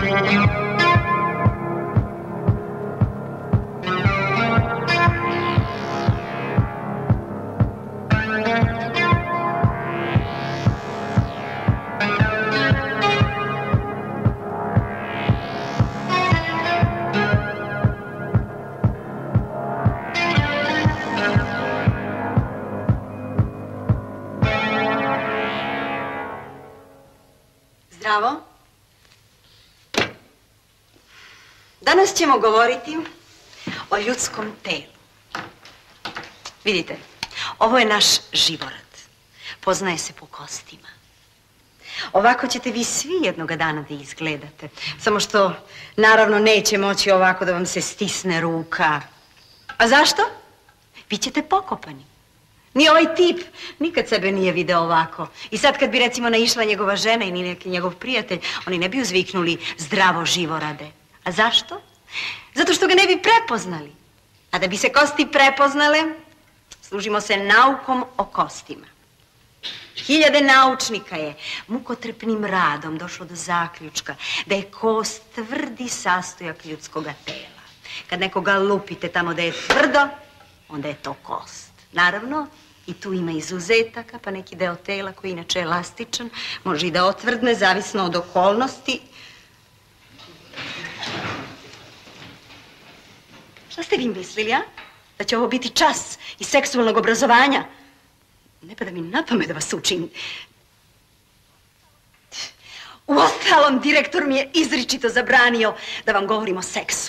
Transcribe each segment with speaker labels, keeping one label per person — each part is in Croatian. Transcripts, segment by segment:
Speaker 1: Zdravo. Danas ćemo govoriti o ljudskom telu. Vidite, ovo je naš živorad. Poznaje se po kostima. Ovako ćete vi svi jednoga dana da izgledate. Samo što, naravno, neće moći ovako da vam se stisne ruka. A zašto? Vi ćete pokopani. Ni ovaj tip nikad sebe nije video ovako. I sad kad bi recimo naišla njegova žena i neki njegov prijatelj, oni ne bi uzviknuli zdravo živorade. A zašto? Zato što ga ne bi prepoznali. A da bi se kosti prepoznale, služimo se naukom o kostima. Hiljade naučnika je mukotrpnim radom došlo do zaključka da je kost tvrdi sastojak ljudskoga tela. Kad nekoga lupite tamo da je tvrdo, onda je to kost. Naravno, i tu ima izuzetaka, pa neki deo tela koji inače je elastičan, može i da otvrdne, zavisno od okolnosti. Šta ste vi mislili, a? Da će ovo biti čas iz seksualnog obrazovanja? Ne pada mi na pamet da vas učim. Uostalom, direktor mi je izričito zabranio da vam govorim o seksu.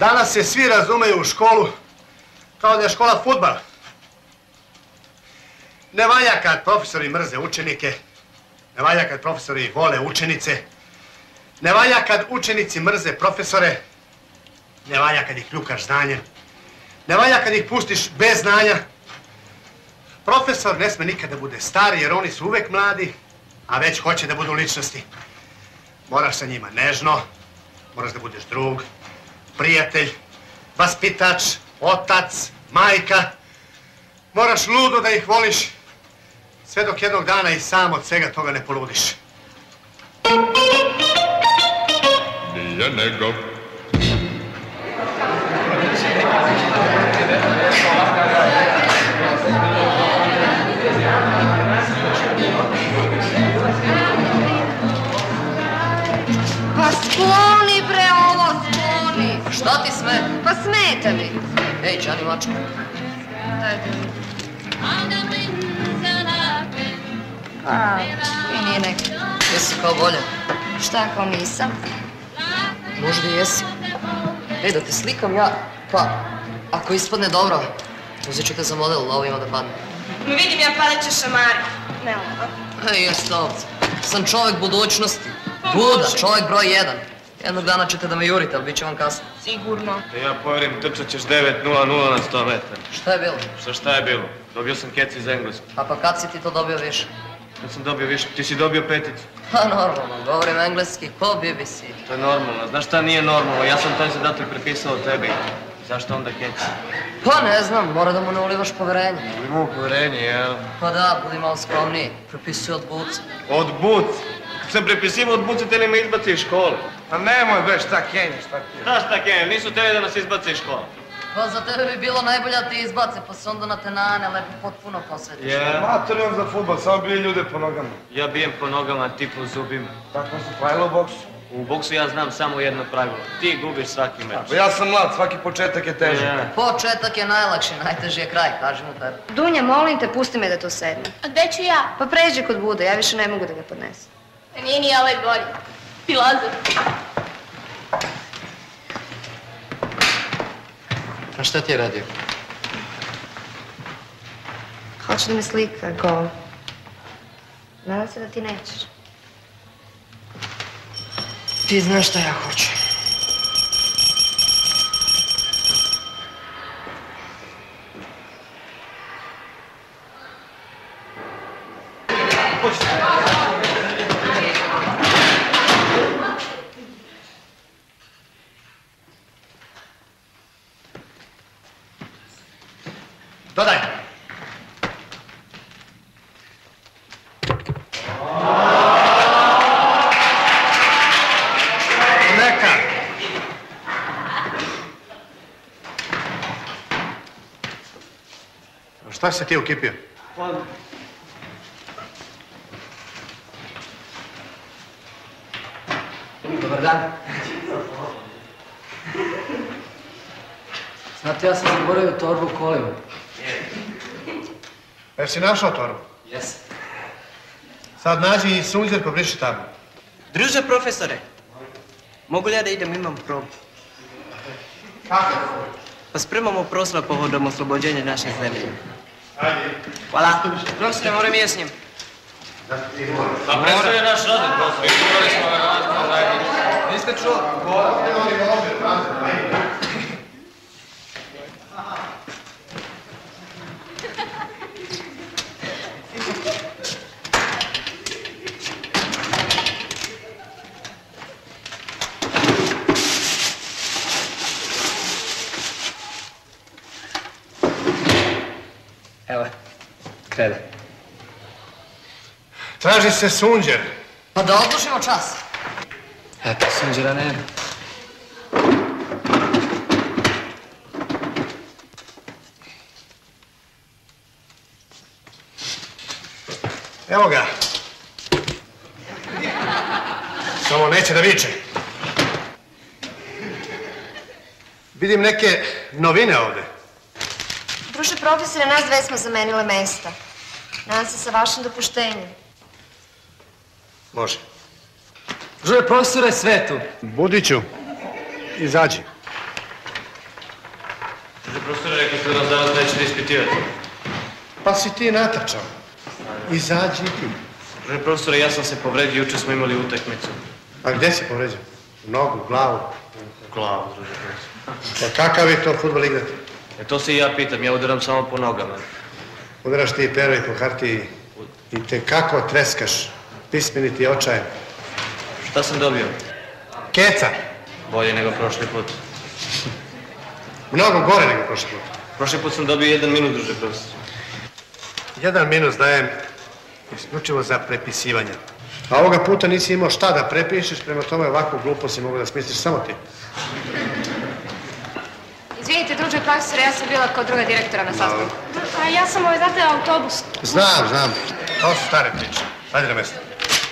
Speaker 2: Danas se svi razumeju u školu kao da je škola fudbal. Ne valja kad profesori mrze učenike, ne valja kad profesori vole učenice, ne valja kad učenici mrze profesore, ne valja kad ih pljukaš znanjem, ne valja kad ih pustiš bez znanja. Profesor ne sme nikad da bude star jer oni su uvek mladi, a već hoće da budu ličnosti. Moraš sa njima nežno, moraš da budeš drug, prijatelj, vaspitač, otac, majka. Moraš ludo da ih voliš, sve dok jednog dana i sam od svega toga ne poludiš.
Speaker 3: Nije nego.
Speaker 4: Pa skloni bre ovo, skloni.
Speaker 5: Šta ti sme?
Speaker 4: Pa smeta mi.
Speaker 5: Ej, Đani mačko.
Speaker 4: Dajte mi. A, i nije neki.
Speaker 5: Jesi kao bolje?
Speaker 4: Šta ako nisam?
Speaker 5: Možda i jesi. Ej, da te slikam ja, pa, ako ispadne dobro, uzet ću te za model, ovo ima da padne.
Speaker 4: Ne vidim ja paleće šamari. Ne ovo.
Speaker 5: Ej, jes ovce. Sam čovjek budućnosti. Buda, čovjek broj 1. Jednog dana ćete da me jurite, ali bit će vam kasno.
Speaker 4: Sigurno.
Speaker 6: Ja povjerim, trčat ćeš 9.00 na 100 metara.
Speaker 5: Šta je bilo?
Speaker 6: Šta je bilo? Dobio sam kec iz Engleskog.
Speaker 5: A pa kad si ti to dobio više?
Speaker 6: Kad sam dobio više, ti si dobio peticu.
Speaker 5: Pa normalno, govorim engleski, ko BBC.
Speaker 6: To je normalno, znaš šta nije normalno? Ja sam taj zadatak prepisao tebi. Zašto onda kec?
Speaker 5: Pa ne znam, mora da mu ne ulivaš poverenje.
Speaker 6: Imamo poverenje, jel?
Speaker 5: Pa da, budi malo skromniji, prepisuj od buca.
Speaker 6: Od buc? Kako sam prepisivao od buce, te li me izbaci iz škole.
Speaker 7: Pa nemoj bre, šta kenješ, šta kenješ?
Speaker 6: Šta kenješ, nisu tebi da nas izbaci iz škole.
Speaker 5: Pa za tebe bi bilo najbolje da ti izbace, pa se onda na tenane lepo potpuno posvetiš.
Speaker 7: Mater on za futbol, samo bije ljude po nogama.
Speaker 6: Ja bijem po nogama, ti po zubima.
Speaker 7: Tako su pravila u boksu.
Speaker 6: U boksu ja znam samo jedno pravilo. Ti gubiš svaki meč.
Speaker 7: Pa ja sam mlad, svaki početak je teži.
Speaker 5: Početak je najlakši, najteži je kraj, kažem u tebi.
Speaker 4: Dunja, molim te, pusti me da to sedne.
Speaker 8: A gde ću ja?
Speaker 4: Pa pređi kod Bude, ja više ne mogu da ga podnesem.
Speaker 8: Nije ni ovaj bolji. Filozof.
Speaker 5: A šta ti je radio?
Speaker 4: Hoću da me slika, gol. Nadam se da ti nećeš.
Speaker 5: Ti znaš šta ja hoću.
Speaker 2: Dodaj. Neka. Šta si se ti ukipio?
Speaker 5: Dobar dan. Znate, ja sam zaboravio torbu u kolima.
Speaker 2: Jesi našao torbu?
Speaker 5: Jes.
Speaker 2: Sad nađi i sunđer pa briši tablu.
Speaker 9: Druže profesore, mogu li ja da idem, imam probu?
Speaker 2: Kako?
Speaker 9: Pa spremamo proslav povodom oslobođenja naše zemlje.
Speaker 2: Ajde.
Speaker 9: Hvala. Profesore, moram i ja s njim.
Speaker 6: Pa predstavlja naš rođen, profesor. Izgledali smo na razgovor zajednicu.
Speaker 9: Niste čuli?
Speaker 5: Evo, krede.
Speaker 2: Traži se sunđer.
Speaker 5: Pa da odlužimo čas.
Speaker 9: Eto, sunđera nema.
Speaker 2: Evo ga. Samo neće da viče. Vidim neke novine ovde.
Speaker 4: Druže profesore, nas dve smo zamenile mesta. Nadam se sa vašim dopuštenjem.
Speaker 2: Može.
Speaker 9: Druže profesore, sve tu.
Speaker 2: Budiću, izađi.
Speaker 6: dobacivati?
Speaker 2: Pa si ti natrčao. Izađi ti.
Speaker 6: Druže profesore, ja sam se povredio, juče smo imali utakmicu.
Speaker 2: A gdje si povređen? U nogu, glavu?
Speaker 6: U glavu, druže profesore.
Speaker 2: Pa kakav je to fudbal igrati?
Speaker 6: To se i ja pitam, ja udaram samo po nogama.
Speaker 2: Udaraš ti pero i po hartiji i te kako treskaš. Pismeni ti očajem.
Speaker 6: Šta sam dobio?
Speaker 2: Keca.
Speaker 6: Bolje nego prošli put.
Speaker 2: Mnogo gore nego prošli put.
Speaker 6: Prošli put sam dobio 1 minut, druže profesor.
Speaker 2: 1 minus dajem isključivo za prepisivanje. A ovoga puta nisi imao šta da prepišeš, prema tome ovakvu glupost si mogu da smisliš samo ti.
Speaker 4: Izvinite, druže profesore, ja sam bila kod druga direktora na sastanku.
Speaker 8: A ja sam zatela autobus.
Speaker 2: Znam. To su stare priče. Ajde na mjesto.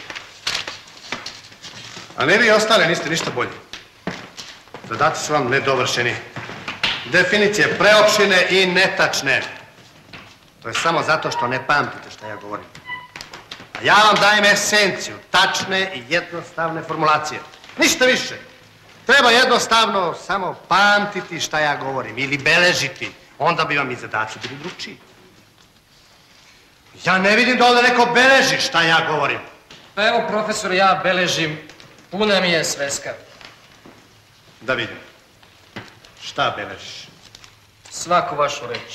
Speaker 2: A ne vi ostali, niste ništa bolji. Zadaci su vam nedovršeni. Definicije preopšine i netačne. To je samo zato što ne pamtite što ja govorim. A ja vam dajem esenciju, tačne i jednostavne formulacije. Ništa više. Treba jednostavno samo pamtiti šta ja govorim ili beležiti. Onda bi vam i zadaci bili drugčiji. Ja ne vidim da ovdje neko beleži šta ja govorim.
Speaker 5: Pa evo, profesor, ja beležim. Puna mi je sveska.
Speaker 2: Da vidim. Šta beležiš?
Speaker 5: Svaku vašu reč.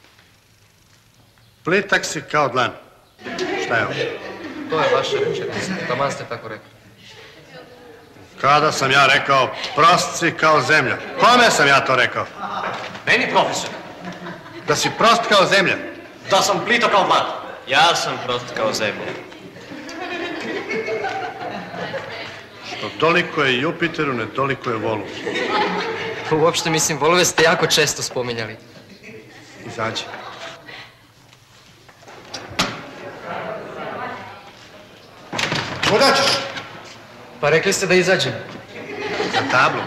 Speaker 2: Plitak si kao dlan. Šta je ovo?
Speaker 5: To je vaša rečenica. Taman ste tako rekli.
Speaker 2: Kada sam ja rekao prost si kao zemlja? Kome sam ja to rekao?
Speaker 6: Meni, profesor.
Speaker 2: Da si prost kao zemlja?
Speaker 6: Da sam plito kao dlan. Ja sam prost kao zemlja.
Speaker 2: Što toliko je Jupiteru, ne toliko je volu.
Speaker 5: Uopšte, mislim, volove ste jako često spominjali.
Speaker 2: Izađi. Kuda ćeš?
Speaker 5: Pa rekli ste da izađem.
Speaker 2: Za tablu.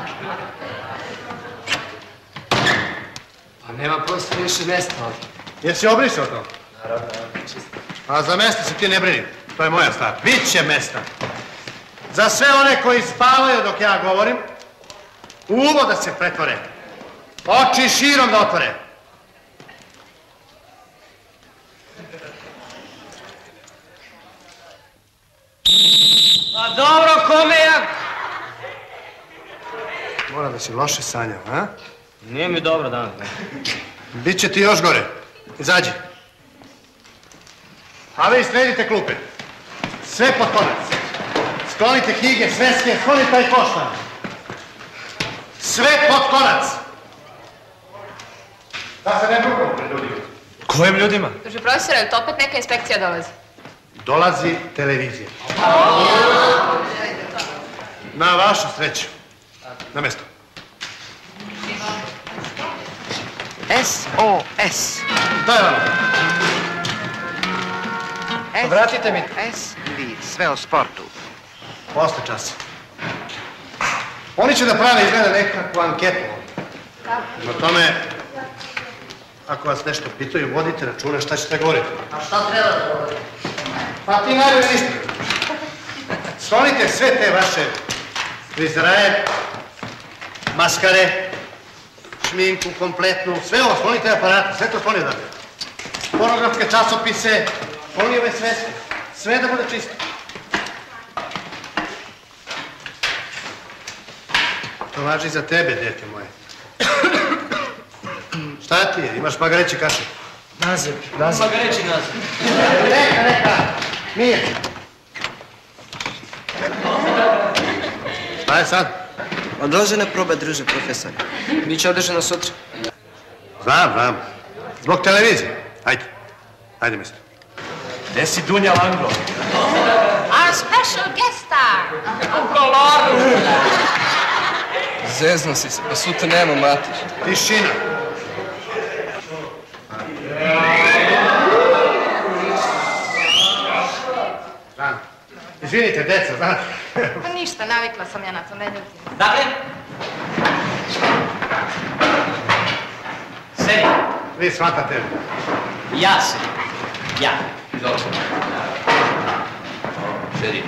Speaker 5: Pa nema prosto više mesta ovdje.
Speaker 2: Jesi obrisao to?
Speaker 5: Naravno,
Speaker 2: A za mesta se ti ne brini. To je moja stvar. Biće mesta. Za sve one koji spavaju dok ja govorim, u uvo da se pretvore. Oči širom da otvore.
Speaker 6: A dobro, kome ja...
Speaker 2: Mora da si loše sanjao, a?
Speaker 6: Nije mi dobro danas.
Speaker 2: Biće ti još gore. Izađi. A vi sredite klupe. Sve pod konac. Sklonite knjige, sveske, sklonite taj poštan. Sve pod konac. Da se ne drugom pred ljudima.
Speaker 7: Kojim ljudima?
Speaker 4: Druže profesore, je li to opet neka inspekcija dolazi?
Speaker 2: Dolazi televizija. Na vašu sreću. Na mjesto.
Speaker 10: SOS.
Speaker 2: Daj vam.
Speaker 5: Vratite mi.
Speaker 10: S ili sve o sportu.
Speaker 2: Posle časa. Oni će da prave izgleda nekakvu anketu. Na tome, ako vas nešto pitaju, vodite računa šta ćete govoriti.
Speaker 5: A šta treba da govorim?
Speaker 2: Pa ti naravno ništa. Sklonite sve te vaše frizeraje, maskare, šminku kompletnu, sve ovo, sklonite aparate, sve to sklonite dakle. Pornografske časopise, skloni ove sveske, sve da bude čisto. To važi za tebe, dete moje. Šta ti je? Imaš magareći kaše?
Speaker 5: Naziv.
Speaker 6: Magareći naziv.
Speaker 2: Neka. Mir. Šta je sad?
Speaker 9: Odložena proba, druže profesore.
Speaker 5: Biće održano sutra.
Speaker 2: Znam. Zbog televizije. Ajde mister.
Speaker 7: Gde si Dunja Langlo?
Speaker 8: Our special guest star.
Speaker 5: Zezno si se, pa sutra nema matiš.
Speaker 2: Tišina. Znam. Izvinite, deca, znate.
Speaker 4: Pa ništa, navikla sam ja na to, ne ljutim.
Speaker 6: Dakle? Sedi.
Speaker 2: Vi shvatate.
Speaker 6: Ja se. Ja. Dobro. Sedite.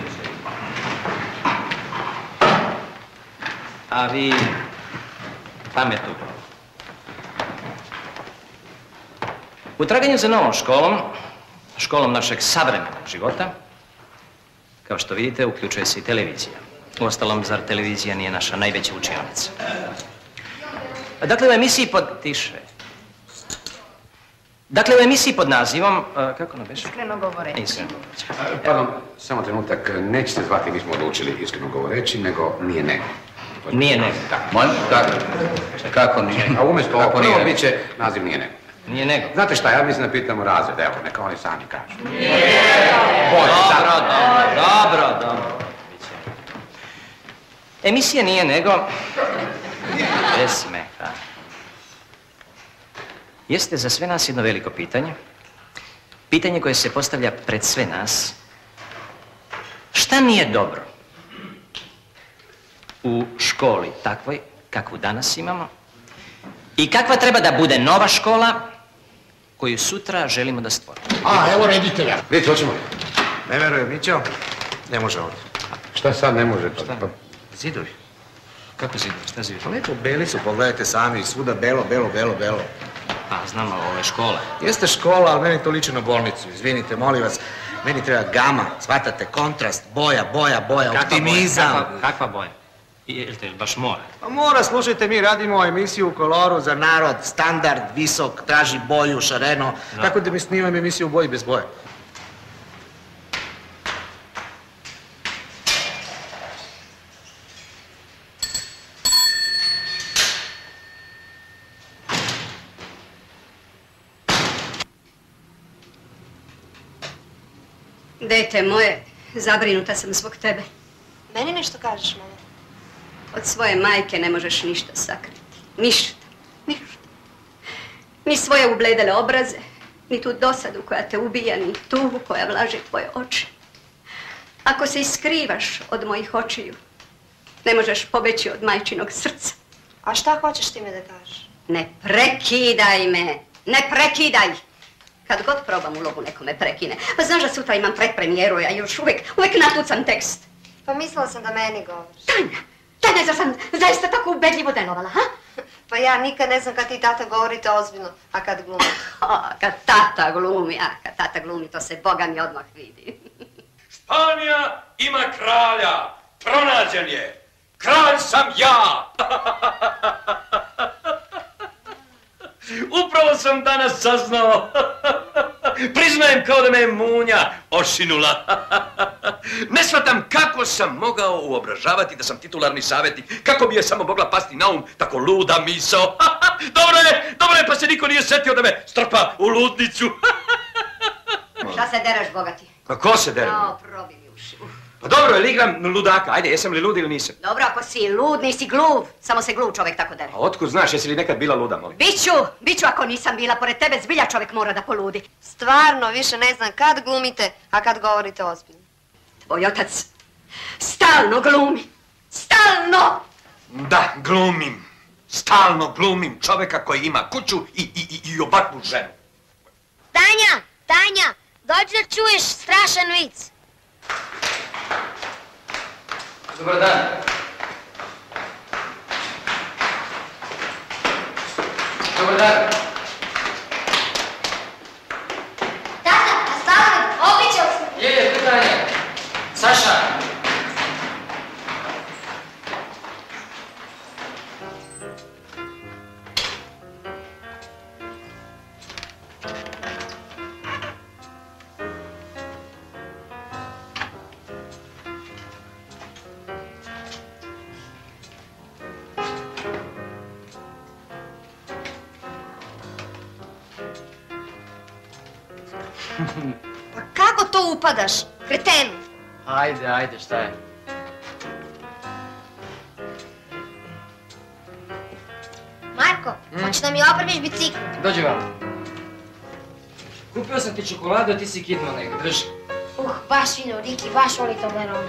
Speaker 6: A vi pametno.
Speaker 11: U traganju za novom školom, školom našeg savremenog života, kao što vidite, uključuje se i televizija. Uostalom, zar televizija nije naša najveća učionica? Dakle, u emisiji pod... Tiše. Dakle, u emisiji pod nazivom... Kako ono beše?
Speaker 8: Iskreno govoreći.
Speaker 11: Iskreno govoreći.
Speaker 12: Pardon, samo trenutak, neće se zvati, mi smo odlučili iskreno govoreći, nego nije nego.
Speaker 11: Nije nego.
Speaker 12: Molim? Kako nije? A umjesto ovo prvo bit će naziv nije nego.
Speaker 11: Nije nego.
Speaker 12: Znate šta, ja mislim da pitamo razred, evo, neka oni sami kažu.
Speaker 11: Dobro. Emisija nije nego... Bez smeha. Jeste za sve nas jedno veliko pitanje. Pitanje koje se postavlja pred sve nas. Šta nije dobro u školi takvoj kakvu danas imamo i kakva treba da bude nova škola koju sutra želimo da stvorimo?
Speaker 12: Evo reditelja. Vidite, hoćemo.
Speaker 2: Ne verujem, Mićo. Ne može ovdje.
Speaker 12: Šta sad ne može?
Speaker 2: Zidovi.
Speaker 11: Kako zidovi? Šta zidovi?
Speaker 2: Pa lepo beli su, pogledajte sami, svuda belo.
Speaker 11: Pa, znam, ali ovo je škola.
Speaker 2: Jeste škola, ali meni to liči na bolnicu. Izvinite, molim vas. Meni treba gama, shvatate, kontrast, boja, optimizam.
Speaker 11: Kakva boja? Jel te baš mora?
Speaker 2: Pa mora, slušajte, mi radimo emisiju u koloru za narod, standard, visok, traži boju, šareno. Tako da mi snimam emisiju u boji bez boje.
Speaker 1: Dete moje, zabrinuta sam zbog tebe.
Speaker 4: Meni nešto kažeš, mama?
Speaker 1: Od svoje majke ne možeš ništa sakriti. Ništa. Ni svoje ubledele obraze, ni tu dosadu koja te ubija, ni tugu koja vlaži tvoje oči. Ako se iskrivaš od mojih očiju, ne možeš pobeći od majčinog srca.
Speaker 4: A šta hoćeš ti me da kažeš?
Speaker 1: Ne prekidaj me! Ne prekidaj! Kad god probam ulogu nekome prekine. Pa znaš da sutra imam predpremijeru, ja još uvijek natucam tekst.
Speaker 4: Pa mislila sam da meni govoriš.
Speaker 1: Tanja, zar sam zaista tako ubedljivo delovala, ha?
Speaker 4: Pa ja nikad ne znam kad ti tata govorite ozbiljno, a kad glumi.
Speaker 1: Kad tata glumi, to se Boga mi odmah vidi.
Speaker 7: Španija ima kralja, pronađen je. Kralj sam ja. Upravo sam danas saznao. Priznajem kao da me je munja ošinula. Ne shvatam kako sam mogao uobražavati da sam titularni savjetnik. Kako bi je samo mogla pasti na um tako luda misao. Dobro je, pa se niko nije setio da me strpa u ludnicu.
Speaker 1: Šta se dereš, bogati?
Speaker 7: Pa ko se dere?
Speaker 1: Probi mi uši.
Speaker 7: Pa dobro, ili igram ludaka. Ajde, jesam li lud ili nisam?
Speaker 1: Dobro, ako si lud, nisi gluv. Samo se gluv čovjek tako dere.
Speaker 7: A otkud znaš, jesi li nekad bila luda, molim?
Speaker 1: Biću ako nisam bila. Pored tebe zbilja čovjek mora da poludi.
Speaker 4: Stvarno, više ne znam kad glumite, a kad govorite ozbiljno.
Speaker 1: Tvoj otac stalno glumi. Stalno!
Speaker 7: Da, glumim. Stalno glumim čovjeka koji ima kuću i ovakvu ženu.
Speaker 13: Tanja, dođi da čuješ strašan vic.
Speaker 11: Dobar dan. Dobar dan.
Speaker 13: Tata, nastavljam, običao sam.
Speaker 11: Je, pitanje. Saša.
Speaker 4: Pa kako to upadaš, kretenu?
Speaker 6: Ajde, šta je?
Speaker 13: Marko, hoćeš da mi opremiš bicikl?
Speaker 6: Dođi vam. Kupio sam ti čokoladu, a ti si kidnuo negdje, drži.
Speaker 13: Baš fino, Riki, baš voli Toblerone.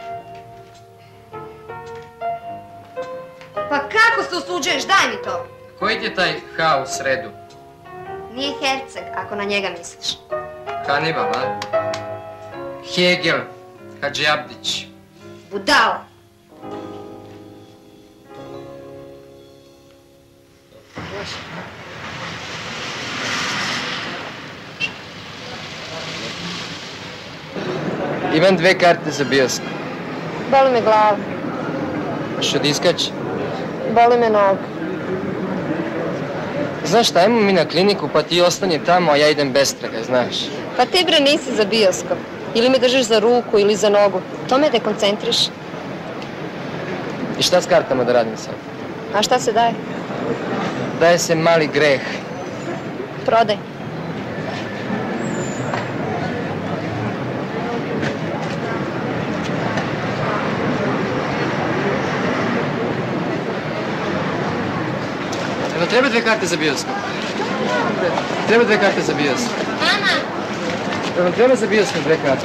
Speaker 4: Pa kako se usuđuješ, daj mi to.
Speaker 14: Koji ti je taj H u sredu?
Speaker 4: Nije Herceg, ako na njega misliš.
Speaker 14: Kanibal, a? Hegel, Hadžiabdić.
Speaker 4: Budala.
Speaker 14: Imam 2 karte za bioskop.
Speaker 4: Boli me glava.
Speaker 14: Što diskač?
Speaker 4: Boli me noga.
Speaker 14: Znaš šta, ajmo mi na kliniku pa ti ostani tamo, a ja idem bez traga, znaš.
Speaker 4: Pa ti bre nisi za bioskop. Ili me držiš za ruku ili za nogu. To me dekoncentriš.
Speaker 14: I šta s kartama da radim sad?
Speaker 4: A šta se daje?
Speaker 14: Daje se mali greh.
Speaker 4: Prodaj.
Speaker 14: Evo, treba 2 karte za bioskop. Treba 2 karte za bioskop.
Speaker 13: Mama!
Speaker 14: Evo, treba za bioskop 2 karte.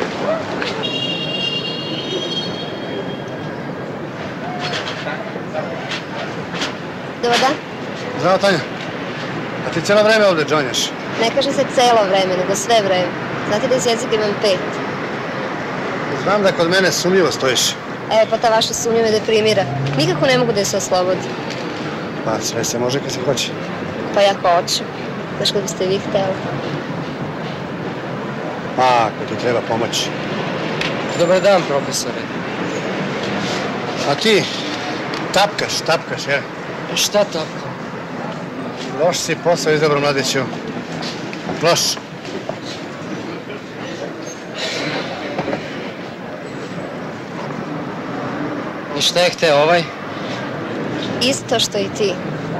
Speaker 4: Dobar dan.
Speaker 2: Zdravo, Tanja. A ti cijelo vreme ovdje džonjaš?
Speaker 4: Ne kaže se celo vreme, nego sve vreme. Znate da iz jezika imam 5.
Speaker 2: Znam da kod mene sumnjivo stojiš.
Speaker 4: Pa ta vaša sumnja me deprimira. Nikako ne mogu da se oslobodi.
Speaker 2: Pa sve se može kad se hoće.
Speaker 4: Pa ja hoću. Znaš kad biste vi htjeli.
Speaker 2: Pa, ako ti treba pomoći.
Speaker 14: Dobar dan, profesore.
Speaker 2: A ti tapkaš, je?
Speaker 14: Šta tapkam?
Speaker 2: Loš si posao izabrao, mladiću. Loš.
Speaker 14: I šta je hteo ovaj?
Speaker 4: Isto što i ti.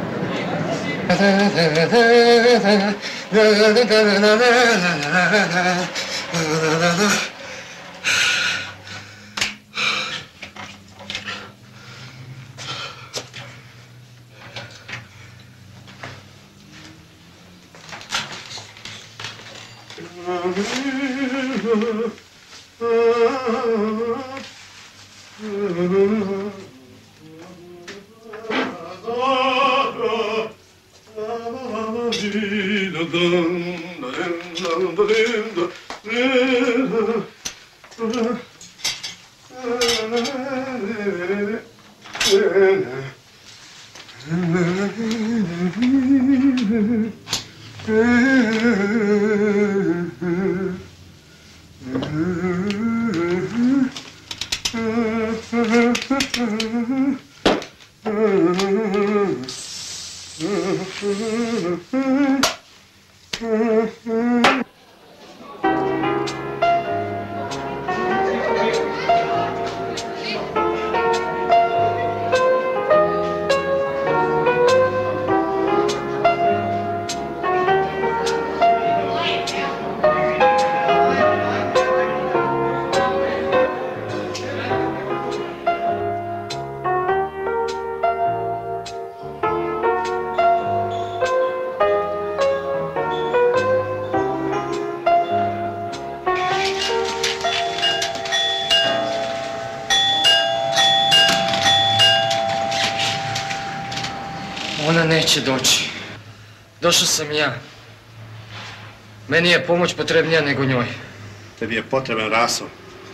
Speaker 14: Ona neće doći. Došao sam ja. Meni je pomoć potrebnija nego njoj.
Speaker 2: Tebi je potreban Raso.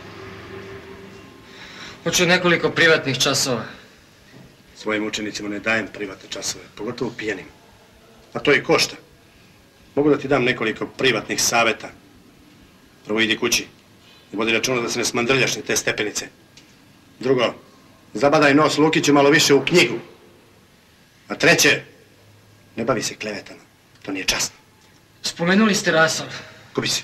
Speaker 14: Hoću nekoliko privatnih časova.
Speaker 2: Svojim učenicima ne dajem privatne časove, pogotovo pijenim. A to i košta. Mogu da ti dam nekoliko privatnih savjeta. Prvo idi kući i vodi računa da se ne smandrljaš ni te stepenice. Drugo, zabadaj nos Lukiću malo više u knjigu. A treće, ne bavi se klevetama. To nije časno.
Speaker 14: Spomenuli ste Rasol.
Speaker 2: Kupi se.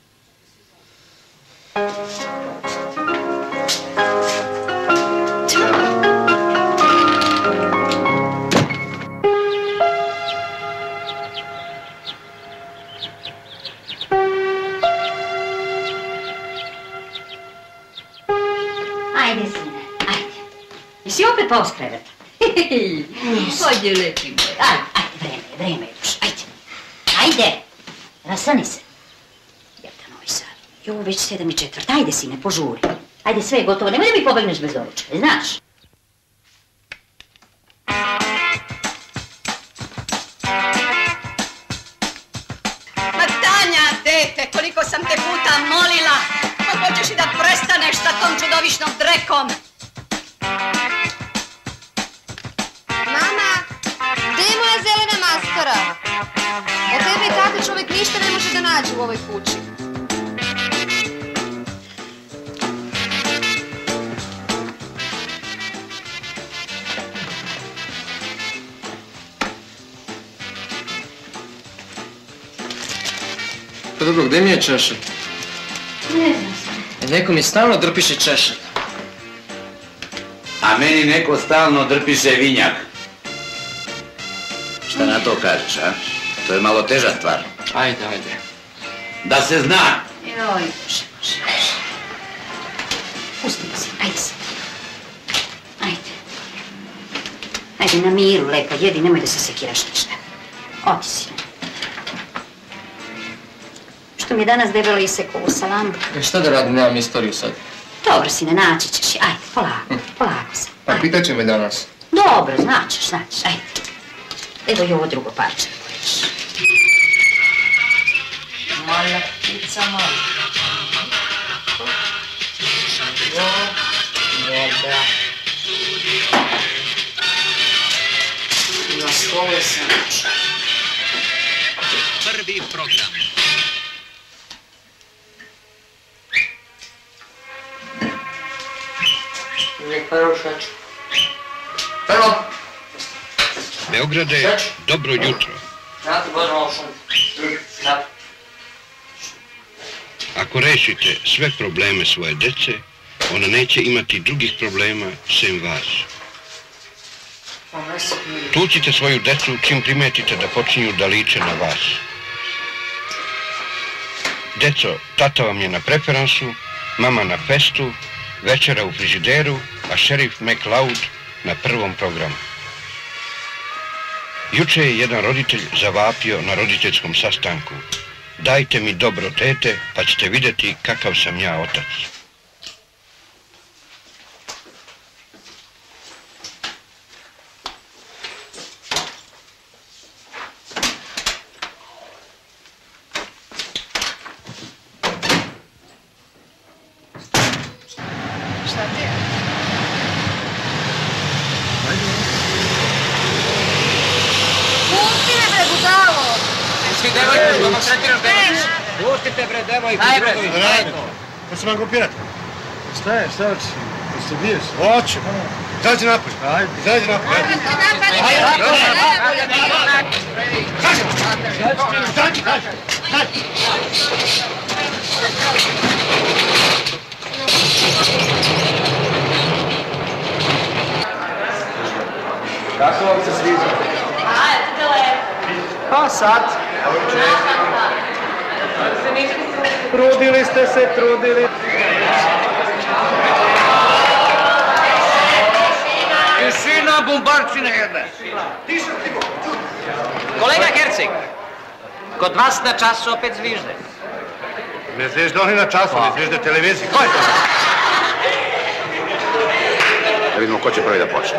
Speaker 1: Ajde, sine, ajde. Jesi opet pao s kreveta? Ajde, lepi moj. Ajde, vreme je još. Ajde, rasani se. Jebte Novi Sad. Jo, već 7:15. Ajde, sine, požuri. Ajde, sve je gotovo. Nemoj da mi pobegneš bez doručka, znaš? molila, pa hoćeš i da prestaneš sa tom čudovišnom drekom.
Speaker 4: Mama, gdje je moja zelena maskara? Od tebe i tate čovjek ništa ne može da nađe u ovoj kući.
Speaker 14: Pa dobro, gdje mi je češelj?
Speaker 1: Ne znam se.
Speaker 14: Neko mi stalno drpiše češelj.
Speaker 15: A meni neko stalno drpiše vinjak. Šta na to kažeš, a? To je malo teža stvar.
Speaker 14: Ajde.
Speaker 15: Da se zna.
Speaker 1: Joj, može. Pusti me se, ajde se. Ajde, na miru, lepo, jedi, nemoj da se sekiraš ništa. Odi si. Što mi je danas debelo isekao u salamu.
Speaker 14: Šta da radim, nemam istoriju sad.
Speaker 1: Dobro, sine, naći ćeš. Ajde, polako se.
Speaker 14: Pa pitat će me danas.
Speaker 1: Dobro, znaćeš, ajde. Evo i ovo drugo parče. Mala ptica, mala. Dobra. Na stolu sam učao.
Speaker 16: Prvi program. Beograde, dobro jutro. Ako rešite sve probleme svoje dece, ona neće imati drugih problema sem vas. Tucite svoju decu čim primetite da počinju da liče na vas. Deco, tata vam je na preferansu, mama na festu, večera u frižideru, a šerif McLeod na prvom programu. Juče je jedan roditelj zavapio na roditeljskom sastanku. Dajte mi dobro dete, pa ćete vidjeti kakav sam ja otac.
Speaker 4: Šta ti je? Pusti me, bre, budalo!
Speaker 16: Pusti devojku, što vam tretiraš devojku? Pustite, bre, devojku. Daj, bre, daj to.
Speaker 2: Pa se vam kopirati. Šta je, šta hoćeš? Da se biješ? Hoće. Izađi napolje. Ajde. Izađi napolje.
Speaker 16: Kako vam se sviđa? Pa sad. Trudili ste se, trudili. Tišina, bombarčine jedne.
Speaker 11: Kolega Herceg, kod vas na času opet zvižde.
Speaker 2: Ne zvižde oni na času, ne zvižde televiziji. Ko je to?
Speaker 12: Da vidimo ko će prvi da počne.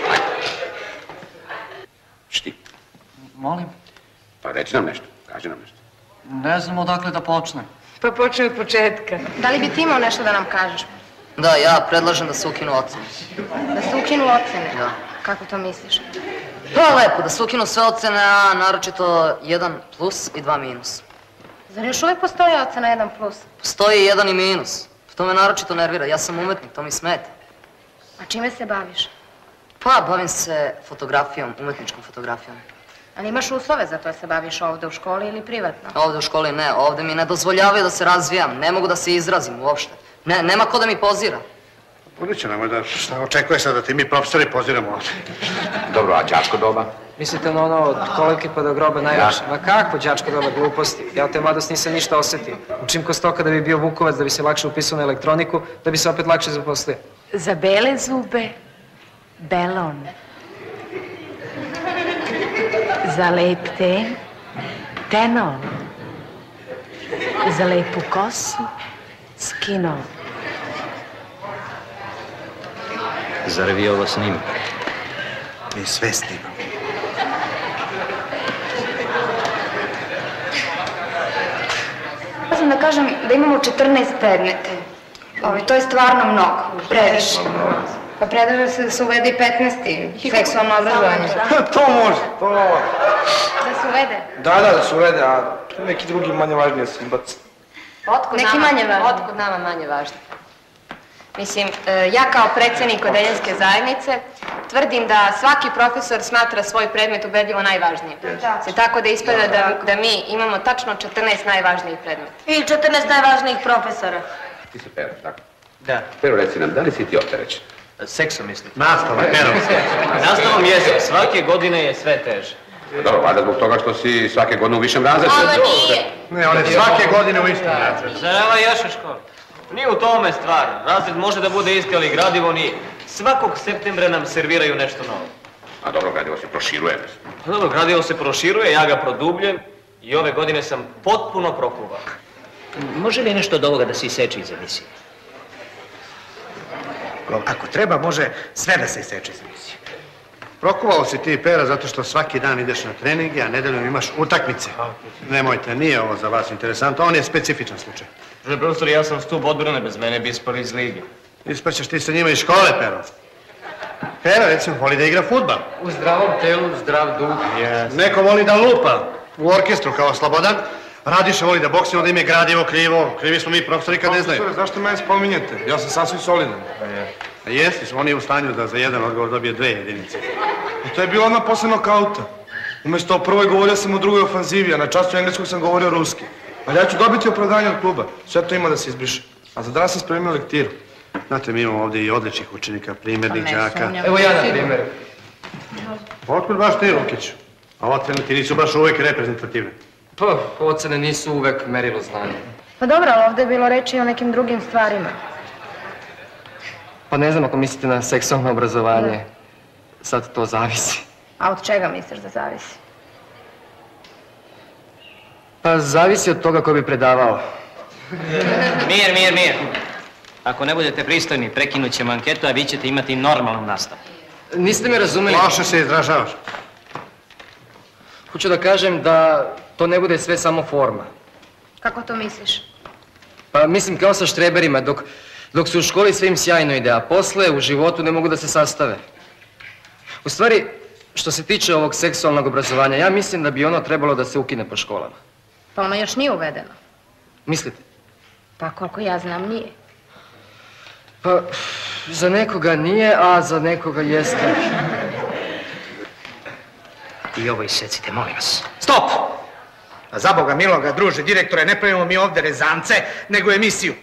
Speaker 12: Šti.
Speaker 14: Molim?
Speaker 12: Pa reći nam nešto, kaži nam nešto.
Speaker 14: Ne znam odakle da počnem.
Speaker 4: Pa počne od početka. Da li bi ti imao nešto da nam kažeš?
Speaker 5: Da, ja predlažem da se ukinu ocene.
Speaker 4: Da se ukinu ocene?
Speaker 5: Da.
Speaker 4: Kako to misliš?
Speaker 5: Pa lepo, da se ukinu sve ocene, a naročito 1 plus i 2 minus.
Speaker 4: Zar još uvijek postoji ocena 1 plus?
Speaker 5: Postoji 1 i minus. To me naročito nervira, ja sam umetnik, to mi smeta.
Speaker 4: A čime se baviš?
Speaker 5: Pa, bavim se fotografijom, umetničkom fotografijom.
Speaker 4: Ali imaš uslove za to da se baviš ovdje u školi ili privatno?
Speaker 5: Ovdje u školi ne, ovdje mi ne dozvoljavaju da se razvijam, ne mogu da se izrazim uopšte. Nema ko da mi pozira.
Speaker 2: Buduće nam da šta očekuje sad da ti mi profesori poziramo ovdje.
Speaker 12: Dobro, a đačko doba?
Speaker 9: Mislite na ono od kolike pa do groba najviše? Ma kako đačko doba, gluposti? Ja u te mladost nisam ništa osjetio. Učim ko stoka da bi bio Vukovac, da bi se lakše upisao na elektroniku, da bi se opet lakše zaposlio.
Speaker 8: Za bele zube, belon. Za lep ten, tenol. Za lepu kosu, skinol.
Speaker 11: Zar vi ovo snimate?
Speaker 2: Mi sve snimamo.
Speaker 4: sam da kažem da imamo 14 predmeta. To je stvarno mnogo, previše. Pa predlaže se da se uvede i 15. seksualno obrazovanje.
Speaker 17: To može, to može.
Speaker 4: Da se uvede?
Speaker 17: Da se uvede, a neki drugi manje važnije se baci.
Speaker 4: Otkud nama manje važno? Mislim, ja kao predsjednik odeljenske zajednice tvrdim da svaki profesor smatra svoj predmet ubedljivo najvažnijim. Tako da ispada da mi imamo tačno 14 najvažnijih predmeta.
Speaker 13: I 14 najvažnijih profesora.
Speaker 12: Ti si Pero, tako?
Speaker 6: Da.
Speaker 12: Pero, reci nam, da li si ti opterećen?
Speaker 6: Seksom mislim.
Speaker 2: Nastava, Pero.
Speaker 6: Nastavom jesam, svake godine je sve teže.
Speaker 12: Dobro, valjda zbog toga što si svake godine u višem razredu.
Speaker 13: Ali nije.
Speaker 2: Ne, on je svake godine u istom razredu.
Speaker 6: Zar ova jaša škola? Nije u tome stvar. Razred može da bude isti, ali gradivo nije. Svakog septembra nam serviraju nešto novo.
Speaker 12: A dobro, gradivo se proširuje.
Speaker 6: Dobro, gradivo se proširuje, ja ga produbljem i ove godine sam potpuno prokuvao.
Speaker 11: Može li nešto od ovoga da se iseče iz emisije?
Speaker 2: Ako treba, može sve da se iseče iz emisije. Prokuvao si ti, Pera, zato što svaki dan ideš na treninge, a nedeljom imaš utakmice. Nemojte, nije ovo za vas interesantno, on je specifičan slučaj.
Speaker 6: Profesor, ja sam stup odbrane, bez mene bi ispali iz lige.
Speaker 2: Ispaćeš ti sa njima iz škole, Pero. Pera, recimo, voli da igra fudbal.
Speaker 14: U zdravom telu, zdrav duh.
Speaker 2: Neko voli da lupa u orkestru kao Slobodan. Radiša voli da boksimo, da im je gradivo krivo. Krivi smo mi profesori kad ne znaju.
Speaker 17: Profesore, zašto mene spominjete? Ja sam sasvim solidan.
Speaker 2: Jesi, on je u stanju da za jedan odgovor dobije 2 jedinice.
Speaker 17: I to je bilo odmah posle nokauta. Umjesto o prvoj govorio sam o drugoj ofanzivi, a na času engleskog sam govorio ruski. Ali ja ću dobiti opravdanje od kluba. Sve to ima da se izbriše. A za danas sam spremio lektiru.
Speaker 2: Znate, mi imamo ovdje i odličnih učenika, primjernih đaka.
Speaker 14: Evo ja, na primjer.
Speaker 2: Otkud baš ti, Lukić? A ocene ti nisu baš uvijek reprezentativne.
Speaker 14: Pa, ocene nisu uvek merilo znanja.
Speaker 4: Pa dobro, ali ovdje je bilo reći i o nekim drugim stvarima.
Speaker 14: Pa ne znam ako mislite na seksualno obrazovanje. Sad to zavisi.
Speaker 4: A od čega misliš da zavisi?
Speaker 14: Pa zavisi od toga ko bi predavao.
Speaker 11: Mir. Ako ne budete pristojni, prekinut ćemo anketu, a vi ćete imati normalnu nastavu.
Speaker 14: Niste me razumeli.
Speaker 2: Loše se izražavaš.
Speaker 14: Hoću da kažem da to ne bude sve samo forma.
Speaker 4: Kako to misliš?
Speaker 14: Pa mislim kao sa štreberima, dok su u školi sve im sjajno ide, a posle u životu ne mogu da se sastave. U stvari, što se tiče ovog seksualnog obrazovanja, ja mislim da bi ono trebalo da se ukine po školama.
Speaker 4: Pa ono još nije uvedeno.
Speaker 14: Mislite?
Speaker 4: Pa koliko ja znam nije.
Speaker 14: Pa, za nekoga nije, a za nekoga jeste.
Speaker 11: I ovo isecite, molim vas.
Speaker 2: Stop! A za Boga miloga, druže, direktore, ne pravimo mi ovdje rezance, nego emisiju.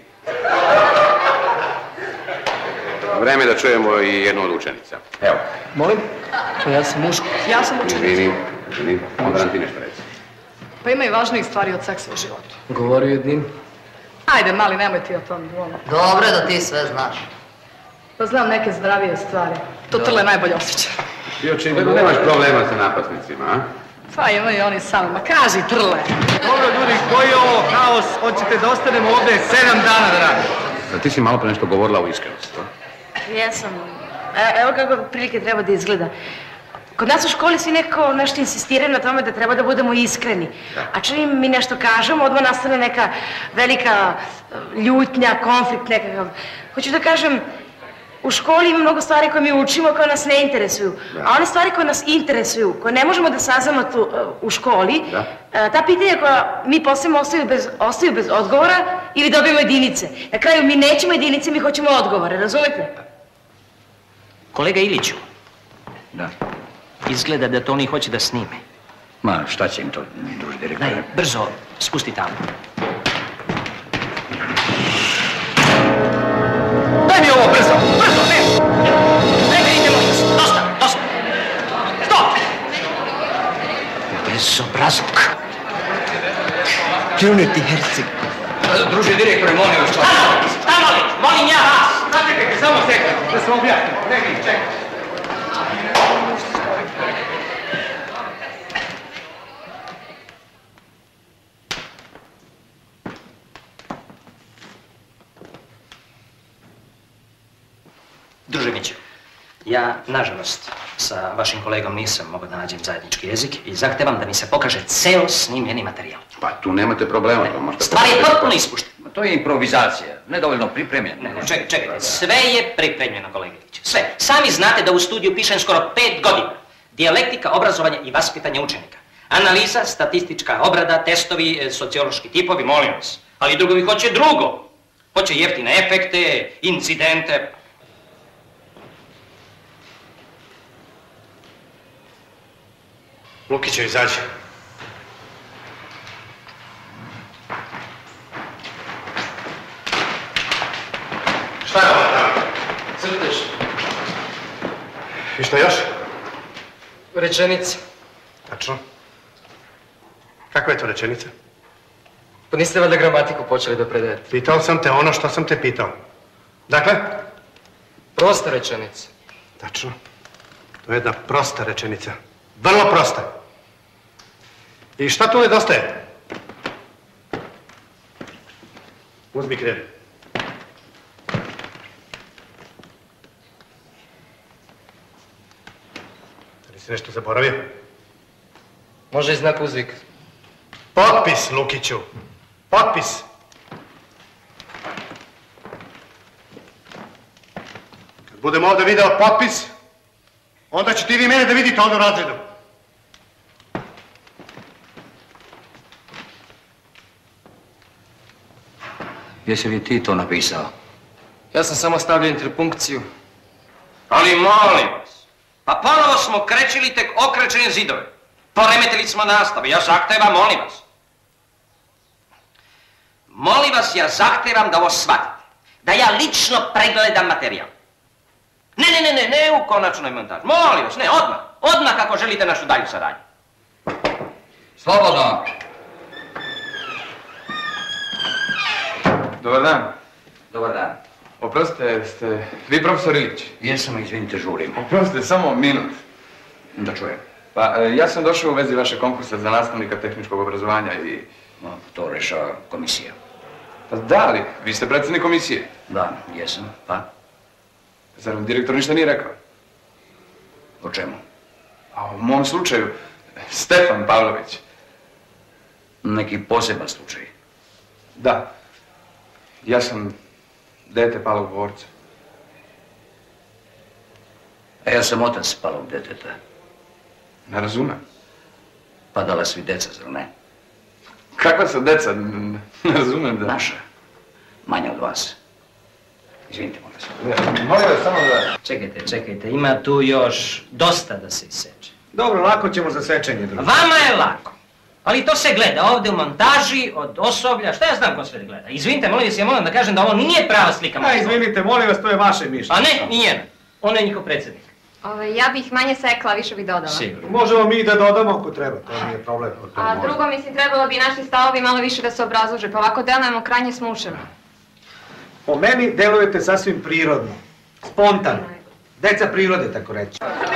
Speaker 12: Vreme da čujemo i jednu od učenica. Evo.
Speaker 14: Molim? Pa ja sam muško.
Speaker 8: Ja sam učenica.
Speaker 12: Izvini, onda nam ti nešto reci.
Speaker 8: Pa ima i važnijih stvari od seksa u životu.
Speaker 14: Govori jednim.
Speaker 8: Ajde, mali, nemoj ti o tom.
Speaker 5: Dobro je da ti sve znaš.
Speaker 8: Pa znam neke zdravije stvari. To Trle najbolje osjeća.
Speaker 12: I očigledno nemaš problema sa napasnicima, a?
Speaker 8: Pa imaju oni sami. Ma kaži, Trle.
Speaker 2: Dobro, ljudi, koji je ovo haos? Hoćete da ostanemo ovdje 7 dana da radimo?
Speaker 12: Ti si malo pre nešto govorila o iskrenosti, to?
Speaker 1: Jesam. Evo kako prilike treba da izgleda. Kod nas u školi svi nekako nešto insistiraju na tome da treba da budemo iskreni. A čim mi nešto kažemo, odmah nastane neka velika ljutnja, konflikt nekakav. Hoću da kažem, u školi ima mnogo stvari koje mi učimo koje nas ne interesuju. A one stvari koje nas interesuju, koje ne možemo da saznamo tu u školi, ta pitanja koja mi postavimo ostaju bez odgovora ili dobijemo jedinice. Na kraju mi nećemo jedinice, mi hoćemo odgovore, razumete?
Speaker 11: Kolega Iliću.
Speaker 12: Da.
Speaker 11: Izgleda da to oni hoće da snime.
Speaker 12: Ma, šta će im to, druži direktore?
Speaker 11: Daj, brzo, spusti tamo.
Speaker 2: Daj mi ovo, brzo, ne!
Speaker 11: Ne, idemo, dosta. Stop! Bezobrazluk.
Speaker 2: Pljuni ti, Herceg.
Speaker 12: Druži direktore, molim vas.
Speaker 11: Šta molim ja vas?
Speaker 2: Načekajte, samo sekund, da se objasnimo. Čekaj.
Speaker 11: Druževiću, ja, nažalost, sa vašim kolegom nisam mogao da nađem zajednički jezik i zahtevam da mi se pokaže ceo snimljeni materijal.
Speaker 12: Pa tu nemate problema.
Speaker 11: Stvar je potpuno ispuštena.
Speaker 15: To je improvizacija, nedovoljno pripremljena.
Speaker 11: Čekajte, sve je pripremljeno, kolegić. Sve. Sami znate da u studiju pišem skoro 5 godina. Dijalektika, obrazovanje i vaspitanje učenika. Analiza, statistička obrada, testovi, sociološki tipovi, molim vas. Ali drugovi hoće drugo. Hoće jeftine efekte, incidente.
Speaker 2: Lukiću, izađi. Šta je ovo tamo?
Speaker 14: Crtež.
Speaker 2: I što još?
Speaker 14: Rečenica.
Speaker 2: Tačno. Kakva je to rečenica?
Speaker 14: Pa niste valjda gramatiku počeli da predajete?
Speaker 2: Pitao sam te ono što sam te pitao. Dakle?
Speaker 14: Prosta rečenica.
Speaker 2: Tačno. To je jedna prosta rečenica. Vrlo prosta. I šta tu nedostaje? Uzmi kredu. Da li si nešto zaboravio?
Speaker 14: Može i znak uzvika.
Speaker 2: Potpis, Lukiću. Potpis. Kad budem ovdje video potpis, onda ćete i vi mene da vidite ovdje u razredu.
Speaker 15: Jesi li ti to napisao?
Speaker 14: Ja sam samo stavljao interpunkciju.
Speaker 11: Ali molim vas, pa ponovo smo krećili tek okrećene zidove. Poremetili smo nastave, ja zahtevam, molim vas. Molim vas, ja zahtevam da ovo shvatite. Da ja lično pregledam materijal. Ne u konačnoj montaži. Molim vas, ne, odmah. Odmah ako želite našu dalju saradnju.
Speaker 15: Slobodno.
Speaker 18: Dobar dan.
Speaker 15: Dobar dan.
Speaker 18: Oprostite, ste vi profesor Ilić?
Speaker 15: Jesam, izvinite, žurim.
Speaker 18: Oprostite, samo minut.
Speaker 15: Da čujem.
Speaker 18: Pa, ja sam došao u vezi vaše konkursa za nastavnika tehničkog obrazovanja i...
Speaker 15: To rešava komisija.
Speaker 18: Pa da li? Vi ste predsjednik komisije?
Speaker 15: Da, jesam. Pa?
Speaker 18: Zar vam direktor ništa nije rekao?
Speaker 15: O čemu?
Speaker 18: A u mom slučaju, Stefan Pavlović.
Speaker 15: Neki poseban slučaj?
Speaker 18: Da. Ja sam dete palog dvorca.
Speaker 15: A ja sam otac palog deteta.
Speaker 18: Ne razumem.
Speaker 15: Padala svi deca, zar ne?
Speaker 18: Kakva su deca? Ne razumem da...
Speaker 15: Naša. Manja od vas. Izvinite, molim vas.
Speaker 18: Molim vas, samo da...
Speaker 11: Čekajte, ima tu još dosta da se iseče.
Speaker 2: Dobro, lako ćemo za sečenje, drugo.
Speaker 11: Vama je lako. Ali to se gleda ovdje u montaži, od osoblja, šta ja znam ko sve gleda. Izvinite, molim vas, ja moram da kažem da ovo nije prava slika.
Speaker 2: Izvinite, molim vas, to je vaše mišljenje.
Speaker 11: A ne, nije. On je njihov predsjednik.
Speaker 4: Ja bih manje sekla, više bih dodala.
Speaker 11: Sigurno.
Speaker 2: Možemo mi da dodamo ako treba, to nije problem.
Speaker 4: A drugo, mislim, trebalo bi naši stavovi malo više da se obrazlože, pa ovako delujemo krajnje smušeno.
Speaker 2: Po meni delujete sasvim prirodno, spontano. Deca prirode, tako reći.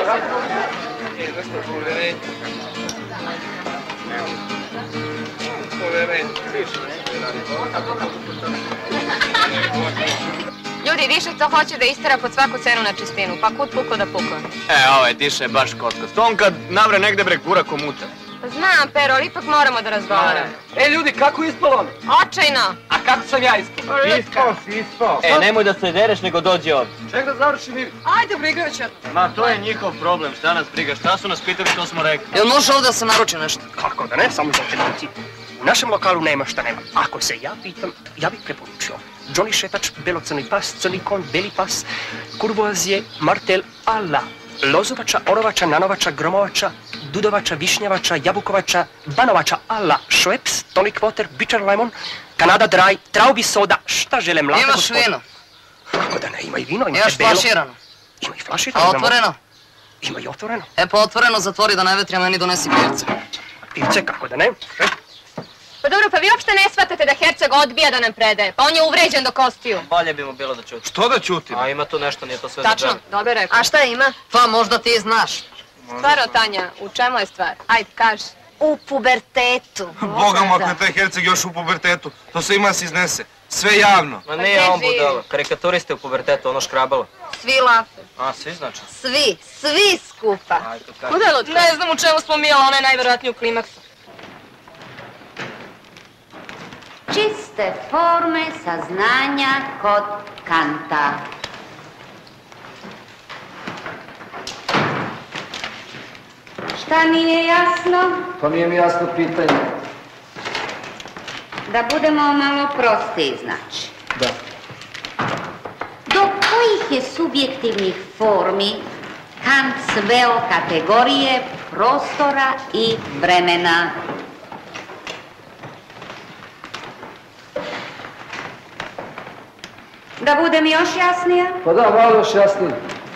Speaker 4: Ljudi, Dišica hoće da istera pod svaku cenu na čistinu, pa kud puko da puko.
Speaker 6: Ovaj Diša je baš kockast. On kad navre negde bre gura komuta.
Speaker 4: Znam, Pero, ali ipak moramo da razgovaramo.
Speaker 6: Ljudi, kako je ispalo ono?
Speaker 4: Očajno!
Speaker 6: A kako sam ja ispao?
Speaker 2: Ispao.
Speaker 6: Nemoj da se dereš, nego dođi ovdje.
Speaker 2: Ček da završim i...
Speaker 8: Ajde, briga će.
Speaker 6: Ma, to je njihov problem, šta nas briga, šta su nas pitali, to smo rekli.
Speaker 14: Jel može ovdje da se naruči nešto?
Speaker 19: Kako da ne, samo za trenuci. U našem lokalu nema šta nema. Ako se ja pitam, ja bih preporučio. Johnny Šepač, belocrni pas, crni konj, beli pas, kurvoazije, martel, ala. Lozovača, orovača, nanovača, gromovača, dudovača, višnjavača, jabukovača, banovača, ala, Schweppes, tonic water, bitter lemon, Kanada dry, traubi soda, šta žele mlade
Speaker 14: Imaš vino?
Speaker 19: Kako da ne, ima i vino, ima
Speaker 14: Imaš
Speaker 19: belo.
Speaker 14: flaširano?
Speaker 19: Ima i flaširano.
Speaker 14: A otvoreno?
Speaker 19: Ima i otvoreno.
Speaker 14: E pa otvoreno zatvori da ne vetri, a meni donesi pivce.
Speaker 19: Pivce, kako da ne?
Speaker 4: Pa dobro, pa vi uopšte ne shvatate da Herceg odbija da nam predaje, pa on je uvređen do kostiju.
Speaker 6: Bolje bi mu bilo da čuti.
Speaker 18: Što da čutim?
Speaker 6: A ima tu nešto, nije to sve za
Speaker 4: Tačno,
Speaker 6: džabe.
Speaker 4: dobro rekao.
Speaker 8: A šta ima?
Speaker 14: Pa možda ti znaš.
Speaker 4: Stvarno, Tanja, u čemu je stvar? Ajde, kaži.
Speaker 8: U pubertetu.
Speaker 18: Boga mu, ako je taj Herceg još u pubertetu, to se ima se iznese. Sve javno.
Speaker 6: Ma nije on budala. Karikaturiste u pubertetu, ono škrabalo.
Speaker 8: Svi lafe.
Speaker 6: A, svi znači?
Speaker 8: Svi skupa.
Speaker 4: Kuda je lutka? Ne znam u čemu smo mi, ali ona je najverovatnije u klimaksu.
Speaker 20: čiste forme saznanja kod Kanta. Šta nije jasno?
Speaker 14: Pa nije mi jasno pitanje.
Speaker 20: Da budemo malo prostiji, znači.
Speaker 14: Da.
Speaker 20: Do kojih je subjektivnih formi Kant sveo kategorije prostora i vremena? Da budem još jasnija?
Speaker 14: Pa da, malo još jasnije.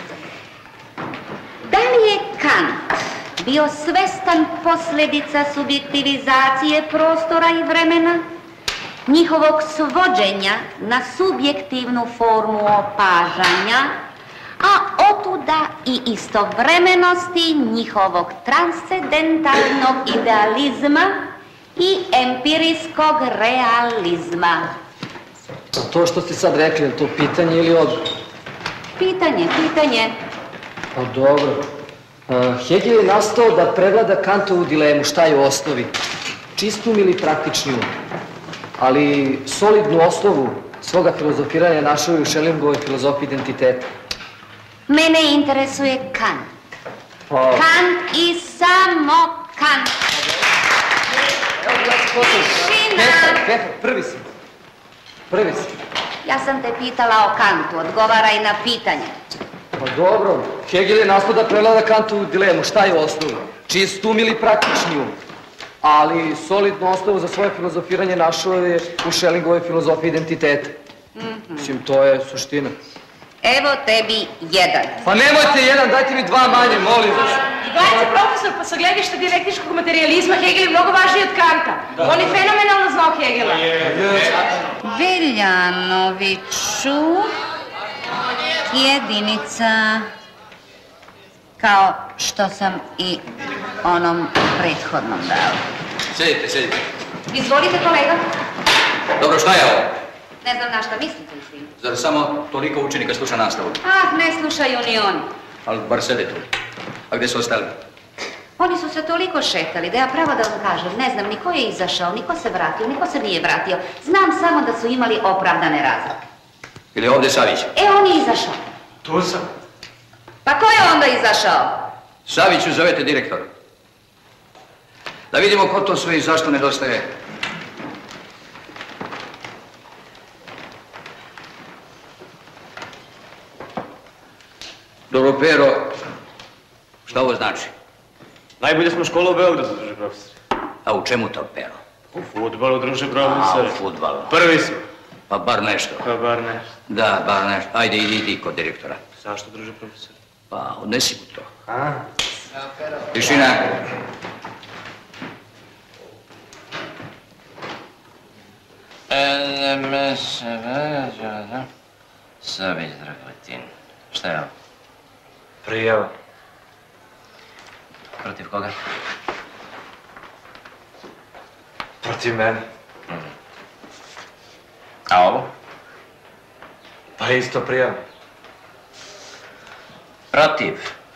Speaker 20: Da li je Kant bio svestan posljedica subjektivizacije prostora i vremena, njihovog svođenja na subjektivnu formu opažanja, a otuda i istovremenosti njihovog transcendentalnog idealizma i empirijskog realizma?
Speaker 14: To što ste sad rekli, je to pitanje ili odgovor?
Speaker 20: Pitanje.
Speaker 14: Pa dobro. Hegel je nastao da prevlada Kantovu dilemu šta je u osnovi, čistum ili praktičniju, ali solidnu osnovu svoga filozofiranja našao je u Schellingovoj filozofiji identiteta.
Speaker 20: Mene interesuje Kant. Kant i samo Kant. Tišina!
Speaker 14: Prvi si.
Speaker 20: Ja sam te pitala o Kantu, odgovaraj na pitanje.
Speaker 14: Pa dobro, Hegel je nastao da prevlada Kantovu dilemu, šta je u osnovi, čistum ili praktičniju, ali solidnu osnovu za svoje filozofiranje našao je u Schellingovoj filozofiji identiteta. Mislim, to je suština.
Speaker 20: Evo tebi jedan.
Speaker 14: Pa nemojte jedan, dajte mi dva manje, molim vas.
Speaker 8: Gledajte, profesor, pa sa gledišta dijalektičkog materijalizma Hegel je mnogo važniji od Kanta. On je fenomenalno znao Hegela.
Speaker 20: Veljanoviću, jedinica, kao što sam i onom prethodnom dao.
Speaker 15: Sjedite.
Speaker 20: Izvolite, kolega.
Speaker 15: Dobro, šta je ovo?
Speaker 20: Ne znam na šta mislite s tim.
Speaker 15: Zar samo toliko učenika sluša nastavu?
Speaker 20: Ne slušaju ni oni.
Speaker 15: Ali bar sede tu. A gdje su ostali?
Speaker 20: Oni su se toliko šetali da ja pravo da vam kažem, ne znam ni ko je izašao, ni ko se vratio, ni ko se nije vratio. Znam samo da su imali opravdane razloge.
Speaker 15: Ili je ovdje Savić?
Speaker 20: On je izašao.
Speaker 17: Tu sam.
Speaker 20: Pa ko je onda izašao?
Speaker 15: Saviću zovete direktor. Da vidimo ko to sve i zašto nedostaje. Dobro, Pero, šta ovo znači?
Speaker 6: Najbolje smo škola u Beogradu, druže profesor.
Speaker 15: A u čemu to, Pero?
Speaker 6: U fudbalu, druže profesor.
Speaker 15: A, u fudbalu.
Speaker 6: Prvi smo.
Speaker 15: Pa bar nešto.
Speaker 6: Pa bar nešto.
Speaker 15: Da, bar nešto. Ajde, idi kod direktora.
Speaker 6: Zašto, druže profesor?
Speaker 15: Pa, odnesi mu to. Tišina.
Speaker 11: Savić Dragutin. Šta je ovo?
Speaker 6: Prijava.
Speaker 11: Protiv koga?
Speaker 6: Protiv mene.
Speaker 11: A ovo?
Speaker 6: Pa isto prijava.
Speaker 11: Protiv.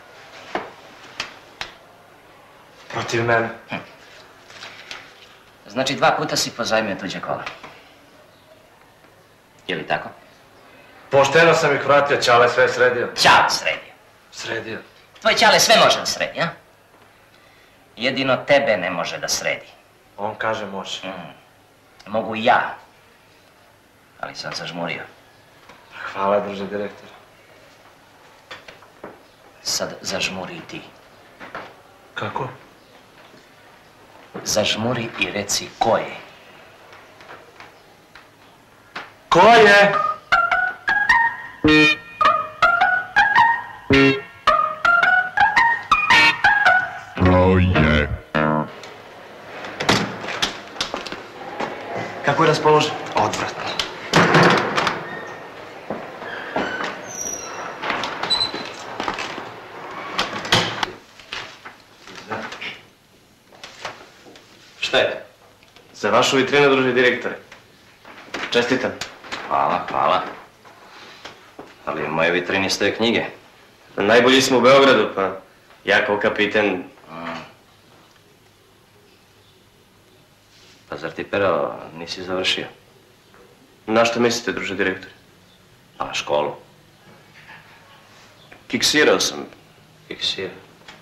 Speaker 6: Protiv mene.
Speaker 11: Znači 2 puta si pozajmio tuđe kola. Je li tako?
Speaker 6: Pošteno sam ih vratio, Ćale sve sredio.
Speaker 11: Ćale sredio?
Speaker 6: Sredio.
Speaker 11: Tvoj Ćale sve može da sredi, a? Jedino tebe ne može da sredi.
Speaker 6: On kaže može.
Speaker 11: Mogu i ja. Ali sam zažmurio.
Speaker 6: Hvala, druže direktor.
Speaker 11: Sad zažmuri i ti.
Speaker 6: Kako?
Speaker 11: Zažmuri i reci ko je.
Speaker 6: Ko je?
Speaker 3: Ko je?
Speaker 6: Kako je raspoložen? Odvratno. Šta je? Za vašu vitrinu, druže direktore. Čestitam.
Speaker 11: Hvala. Ali u mojoj vitrini stoje knjige.
Speaker 6: Najbolji smo u Beogradu, pa ja kao kapiten...
Speaker 11: Pa zar ti, Pero, nisi završio?
Speaker 6: Na što mislite, druže direktor?
Speaker 11: Pa na školu.
Speaker 6: Kiksirao sam.
Speaker 11: Kiksirao?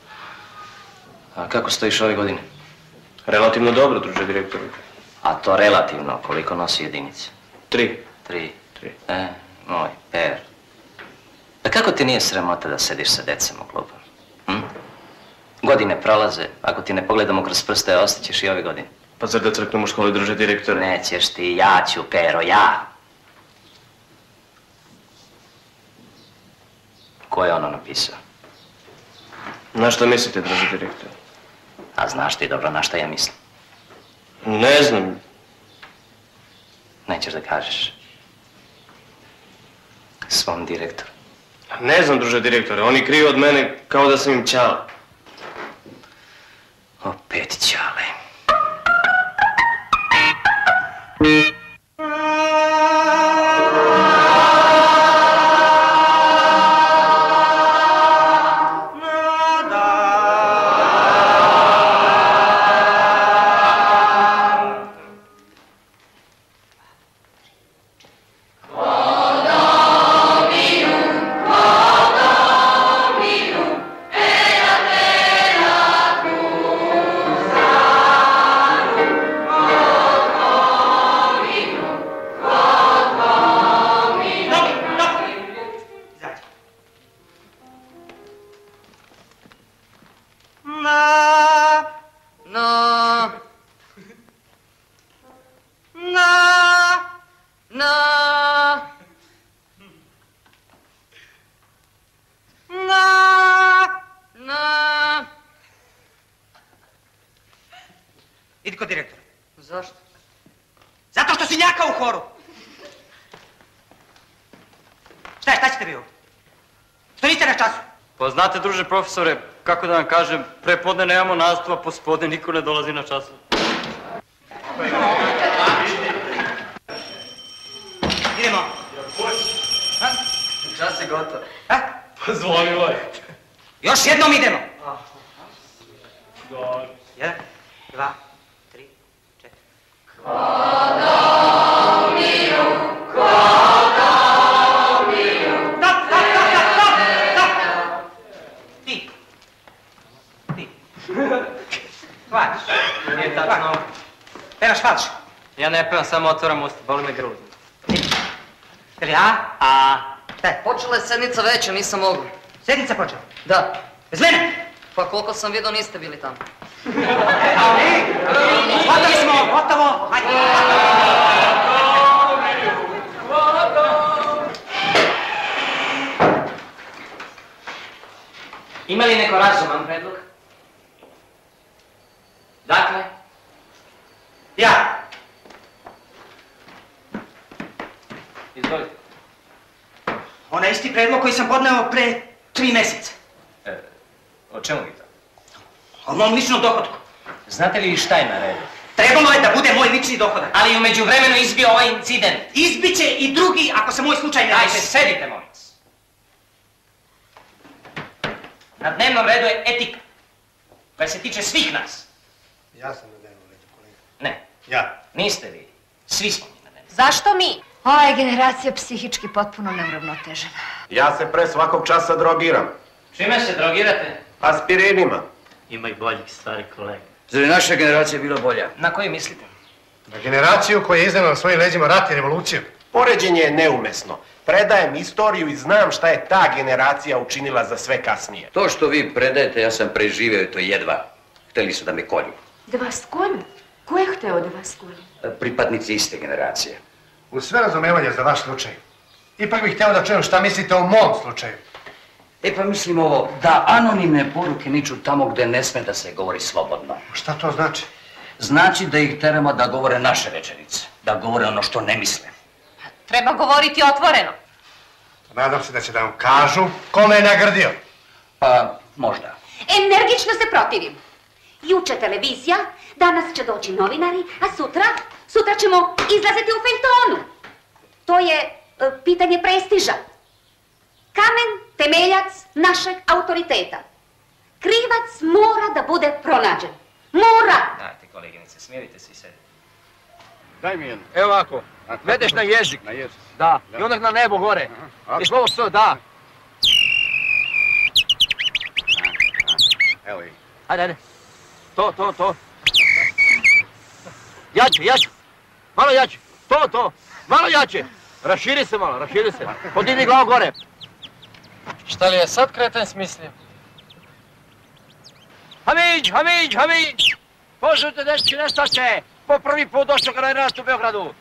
Speaker 11: A kako stojiš ove godine?
Speaker 6: Relativno dobro, druže direktor.
Speaker 11: A to relativno, koliko nosi jedinice?
Speaker 6: 3.
Speaker 11: 3. Moj, Per. Da kako ti nije sramota da sediš sa decom u klubu? Godine prolaze, ako ti ne pogledamo kroz prste, ostaćeš i ove godine.
Speaker 6: Pa zar da crknem u školi, druže direktore?
Speaker 11: Nećeš ti, ja ću, Pero, ja. Ko je ono napisao?
Speaker 6: Na što mislite, druže direktore?
Speaker 11: A znaš ti dobro na što ja mislim?
Speaker 6: Ne znam.
Speaker 11: Nećeš da kažeš. Svom direktoru.
Speaker 6: Ne znam, druže direktore, oni kriju od mene kao da sam im ćala.
Speaker 11: Opet ćale.
Speaker 21: Idi kod direktora.
Speaker 5: Zašto?
Speaker 21: Zato što si njaka u horu. Šta ćete vi ovdje? Što niste na času?
Speaker 6: Pa znate, druže profesore, kako da vam kažem, prepodne nemamo nastupa, pospodne niko ne dolazi na času.
Speaker 21: Idemo.
Speaker 5: Čas je gotov.
Speaker 6: Pa zvonilo je.
Speaker 21: Još jednom idemo. 1, 2, 3, 4. Ti. Hvališ.
Speaker 6: Nije tačno.
Speaker 21: Pevaš hvališ.
Speaker 6: Ja ne pevam, samo otvaram usta, boli me grudno.
Speaker 21: Ili a?
Speaker 5: Počela je sednica veća, nisam mogu.
Speaker 21: Sednica počela?
Speaker 5: Da.
Speaker 21: Bez mene?
Speaker 5: Pa koliko sam vidio niste bili tamo.
Speaker 21: Gotovi smo, gotovo.
Speaker 11: Ima li neko razuman predlog? Dakle?
Speaker 21: Ja.
Speaker 11: Izvolite.
Speaker 21: Onaj isti predlog koji sam podneo pre 3 mjeseca.
Speaker 11: O čemu vi to?
Speaker 21: O mom ličnom dohodku.
Speaker 11: Znate li šta je na redu?
Speaker 21: Trebalo je da bude moj lični dohodak.
Speaker 11: Ali u međuvremenu izbio ovaj incident.
Speaker 21: Izbiće i drugi ako se moj slučaj ne desi.
Speaker 11: Ajde, sedite, molim vas. Na dnevnom redu je etika, koja se tiče svih nas.
Speaker 2: Ja sam na dnevnom redu, kolega.
Speaker 11: Ne.
Speaker 2: Ja.
Speaker 11: Niste vi. Svi smo mi na dnevnom redu.
Speaker 20: Zašto mi? Ova je generacija psihički potpuno neuravnotežena.
Speaker 22: Ja se pre svakog časa drogiram.
Speaker 11: Čime se drogirate?
Speaker 22: Aspirinima.
Speaker 6: Ima i boljih stvari, kolega.
Speaker 15: Zar je naša generacija bila bolja?
Speaker 11: Na koju mislite?
Speaker 2: Na generaciju koja je iznela na svojim leđima rat i revoluciju.
Speaker 22: Poređenje je neumesno. Predajem istoriju i znam šta je ta generacija učinila za sve kasnije.
Speaker 15: To što vi predajete, ja sam preživio i to jedva. Hteli su da me kolju.
Speaker 8: Da vas kolju? Ko je hteo da vas kolju?
Speaker 15: Pripadnici iste generacije.
Speaker 2: Uz sve razumevanje za vaš slučaj, ipak bih htio da čujem šta mislite o mom slučaju.
Speaker 15: E pa mislim ovo, da anonimne poruke niču tamo gde ne sme da se govori slobodno.
Speaker 2: Šta to znači?
Speaker 15: Znači da ih teramo da govore naše rečenice, da govore ono što ne misle.
Speaker 8: Treba govoriti otvoreno.
Speaker 2: Nadam se da će da vam kažu kome je nagrdio.
Speaker 15: Pa, možda.
Speaker 13: Energično se protivim. Juče televizija, danas će doći novinari, a sutra ćemo izlaziti u feljtonu. To je pitanje prestiža. Kamen temeljac našeg autoriteta. Krivac mora da bude pronađen. Mora!
Speaker 11: Dajte, koleginice, smirite se i sedite.
Speaker 3: Daj mi jednu.
Speaker 15: Evo ovako, vedeš na jezik.
Speaker 3: Na jezik?
Speaker 15: Da, i onda na nebo gore. I slovo S, da.
Speaker 3: Evo i.
Speaker 15: Ajde. To. Jače. Malo jače. To. Malo jače. Raširi se malo. Podigni glavu gore.
Speaker 9: Šta li je sad kreten smislio?
Speaker 15: Hamić! Požujte dečki, nestaće! Po prvi put došao kada je rast u Beogradu.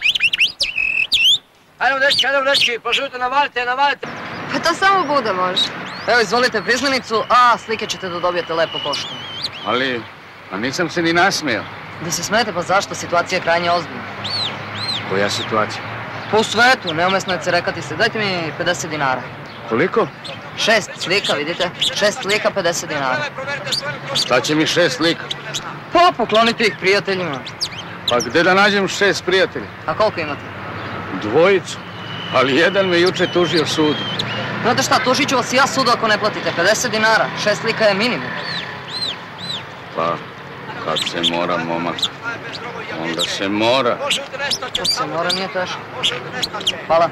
Speaker 15: Ajde dečki, požujte, navalite.
Speaker 5: Pa to samo bude može. Evo, izvolite priznanicu, a slike ćete da dobijete lepo poštom.
Speaker 3: Ali, nisam se ni nasmijao.
Speaker 5: Da se smete, pa zašto? Situacija je krajnje ozbiljna.
Speaker 3: Koja situacija?
Speaker 5: Po svetu, neumesno je cerekati se. Dajte mi 50 dinara.
Speaker 3: Koliko?
Speaker 5: 6 slika, vidite? 6 slika, 50 dinara.
Speaker 3: Šta će mi 6 slika?
Speaker 5: Pa, poklonite ih prijateljima.
Speaker 3: Pa gde da nađem 6 prijatelja?
Speaker 5: A koliko imate?
Speaker 3: 2, ali jedan me juče tužio sudu.
Speaker 5: Znate šta, tužit ću vas i ja sudu ako ne platite. 50 dinara, 6 slika je minimum.
Speaker 3: Pa, kad se mora, momak, onda se mora.
Speaker 5: Kad se mora, nije teško. Hvala.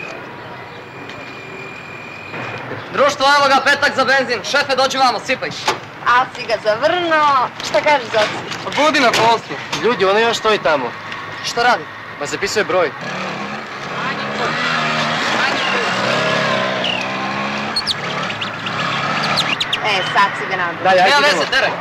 Speaker 5: Društvo, evo ga, petak za benzin. Šefe, dođi vamo, sipaj.
Speaker 20: Al si ga zavrno. Šta kažeš, Zoci?
Speaker 9: Budi na poslu. Ljudi, ono još stoji tamo.
Speaker 5: Šta radi?
Speaker 9: Ma zapisuje broj.
Speaker 20: Sad si ga nabrao.
Speaker 9: Daj,
Speaker 5: Nema veze, teraj.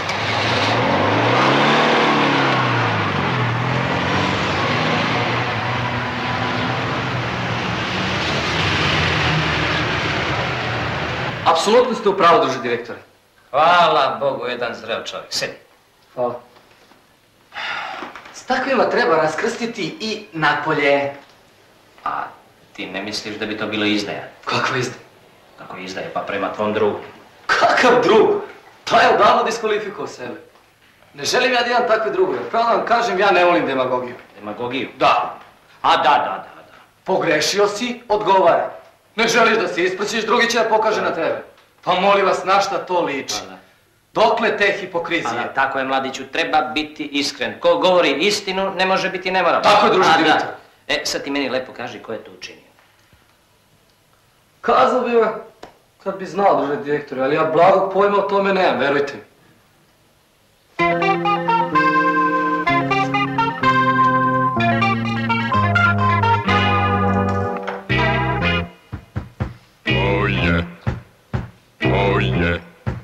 Speaker 9: Apsolutno ste u pravu, druže direktore.
Speaker 11: Hvala Bogu, jedan zreo čovjek. Sedi.
Speaker 9: Hvala. S takvima treba raskrstiti i napolje.
Speaker 11: A ti ne misliš da bi to bilo izdaja?
Speaker 9: Kakva izdaja?
Speaker 11: Kako izdaja? Pa prema tvom drugu.
Speaker 9: Kakav drug? To je odavno diskvalifikao sebe. Ne želim ja da imam takve drugove. Pravo da vam kažem, ja ne volim demagogiju.
Speaker 11: Demagogiju?
Speaker 9: Da.
Speaker 11: A da.
Speaker 9: Pogrešio si, odgovaraj. Ne želiš da se isprčiš, drugi će da pokaže na tebe. Pa molim vas, na šta to liči? Dokle te hipokrizije?
Speaker 11: Tako je, mladiću, treba biti iskren. Ko govori istinu, ne može biti nemoralan.
Speaker 9: Tako je, druže direktor.
Speaker 11: Sad ti meni lepo kaži ko je to učinio.
Speaker 9: Kazao bi vam, kad bi znao, druže direktore, ali ja blagog pojma o tome nemam, verujte mi.
Speaker 3: Oh yeah.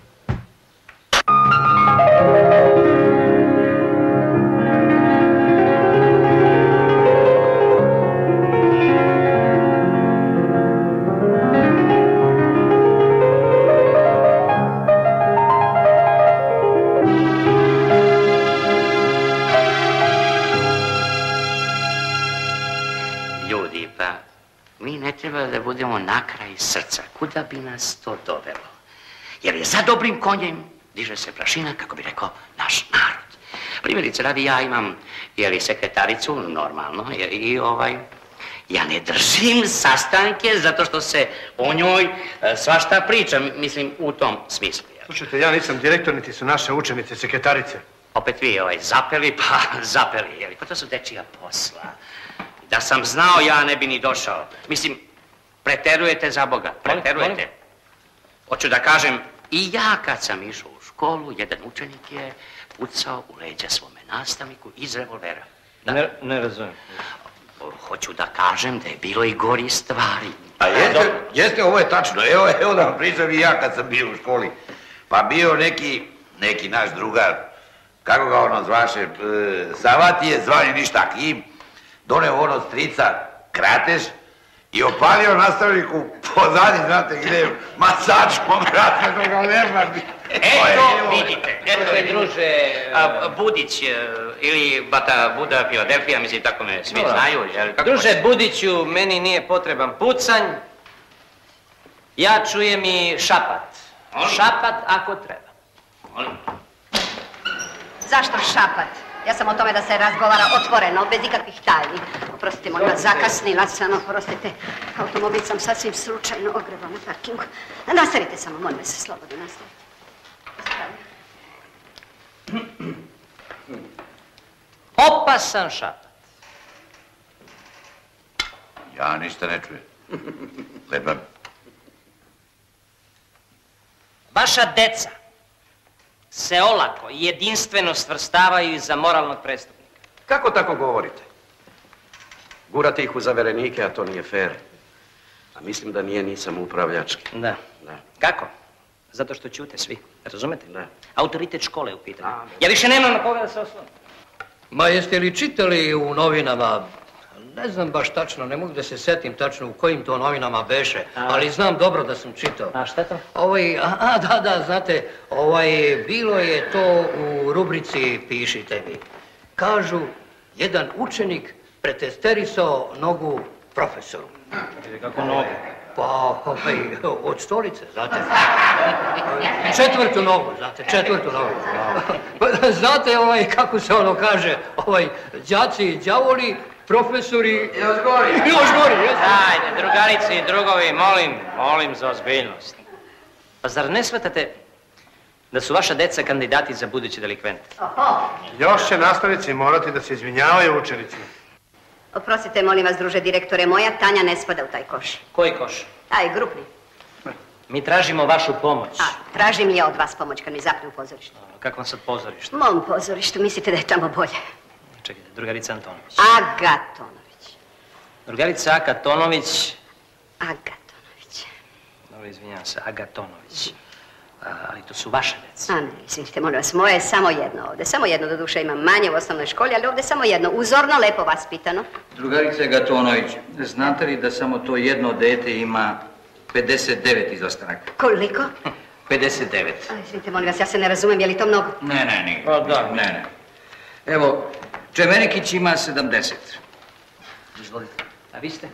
Speaker 7: Ljudi, pa mi ne treba da budemo na kraj srca. Kuda bi nas to dovelo? Jer je za dobrim konjem diže se prašina, kako bi rekao naš narod. Primjerice radi, ja imam, sekretaricu, normalno, ja ne držim sastanke zato što se o njoj svašta priča, mislim, u tom smislu.
Speaker 2: Slušajte, ja nisam direktor, niti su naše učenice, sekretarice.
Speaker 7: Opet vi zapeli, pa to su dečija posla. Da sam znao, ja ne bi ni došao. Mislim, preterujete za Boga, preterujete. Hoću da kažem, i ja kad sam išao u školu, jedan učenik je pucao u leđa svome nastavniku iz revolvera.
Speaker 6: Ne razumijem.
Speaker 7: Hoću da kažem da je bilo i gori stvari.
Speaker 10: A jeste, ovo je tačno. Evo da vam pričam i ja kad sam bio u školi. Pa bio neki naš drugar, kako ga ono zvaše, Savatije, zvani ništa Kim, doneo ono strica kratež i opalio nastavniku pozadnji, znate gdje, masačkom, brate, to ga nema bi.
Speaker 7: Eto, vidite, eto je druže Budić ili Bata Buda, Filadelfija, mislim, tako me svi znaju.
Speaker 11: Druže Budiću, meni nije potreban pucanj, ja čujem i šapat. Šapat ako treba.
Speaker 13: Zašto šapat? Ja sam o tome da se razgovara otvoreno, bez ikakvih tajni. Oprostite, molim vas, zakasnila sam, oprostite. Automobil sam sasvim slučajno ogrebao na parkingu. Nastavite samo, molim vas, slobodno nastavite.
Speaker 11: Opasan šapat.
Speaker 10: Ja ništa ne čujem. Lepa.
Speaker 11: Vaša deca se olako i jedinstveno svrstavaju iza moralnog prestupnika.
Speaker 1: Kako tako govorite? Gurate ih u zaverenike, a to nije fair. A mislim da nije ni samoupravljački.
Speaker 11: Da. Kako? Zato što ćute svi, razumete?
Speaker 1: Da.
Speaker 11: Autoritet škole je u pitanju. Ja više nemam na koga da se osnovim.
Speaker 16: Ma jeste li čitali u novinama, ne znam baš tačno, ne mogu da se setim tačno u kojim to novinama beše, ali znam dobro da sam čitao.
Speaker 11: A šta to?
Speaker 16: Da, znate, bilo je to u rubrici Pišite mi. Kažu, jedan učenik pretesterisao nogu profesoru.
Speaker 11: Kako nogu?
Speaker 16: Pa, od stolice, znate. Četvrtu nogu. Znate, kako se ono kaže, đaci i đavoli, profesori...
Speaker 11: Još gori, jesmo. Ajde, drugarice i drugovi, molim za ozbiljnost. Pa zar ne shvatate da su vaša deca kandidati za buduće delikvente?
Speaker 2: Još će nastavnici morati da se izvinjavaju učenicima.
Speaker 23: Oprostite, molim vas, druže direktore, moja Tanja ne spada u taj koš.
Speaker 11: Koji koš?
Speaker 23: Taj, grupni.
Speaker 11: Mi tražimo vašu pomoć.
Speaker 23: Tražim li ja od vas pomoć kad mi zapne u pozorištu?
Speaker 11: Kako vam sad pozorište?
Speaker 23: Mom pozorištu, mislite da je tamo bolje?
Speaker 11: Čekajte, drugarica Antonović.
Speaker 23: Agatonović.
Speaker 11: Drugarica Agatonović.
Speaker 23: Agatonović.
Speaker 11: Dobro, izvinjam se, Agatonović. Ali to su vaše deca.
Speaker 23: Ne, izvinite, molim vas, moje je samo jedno ovde. Samo jedno, do duše imam manje u osnovnoj školi, ali ovde samo jedno. Uzorno, lepo vaspitano.
Speaker 16: Drugarice Agatonović, znate li da samo to jedno dete ima 59 izostanaka?
Speaker 23: Koliko?
Speaker 16: 59.
Speaker 23: Izvinite, molim vas, ja se ne razumem, je li to mnogo?
Speaker 16: Ne, nije. Ne. Evo, Čemerikić ima 70.
Speaker 7: Izvolite.
Speaker 11: A vi ste?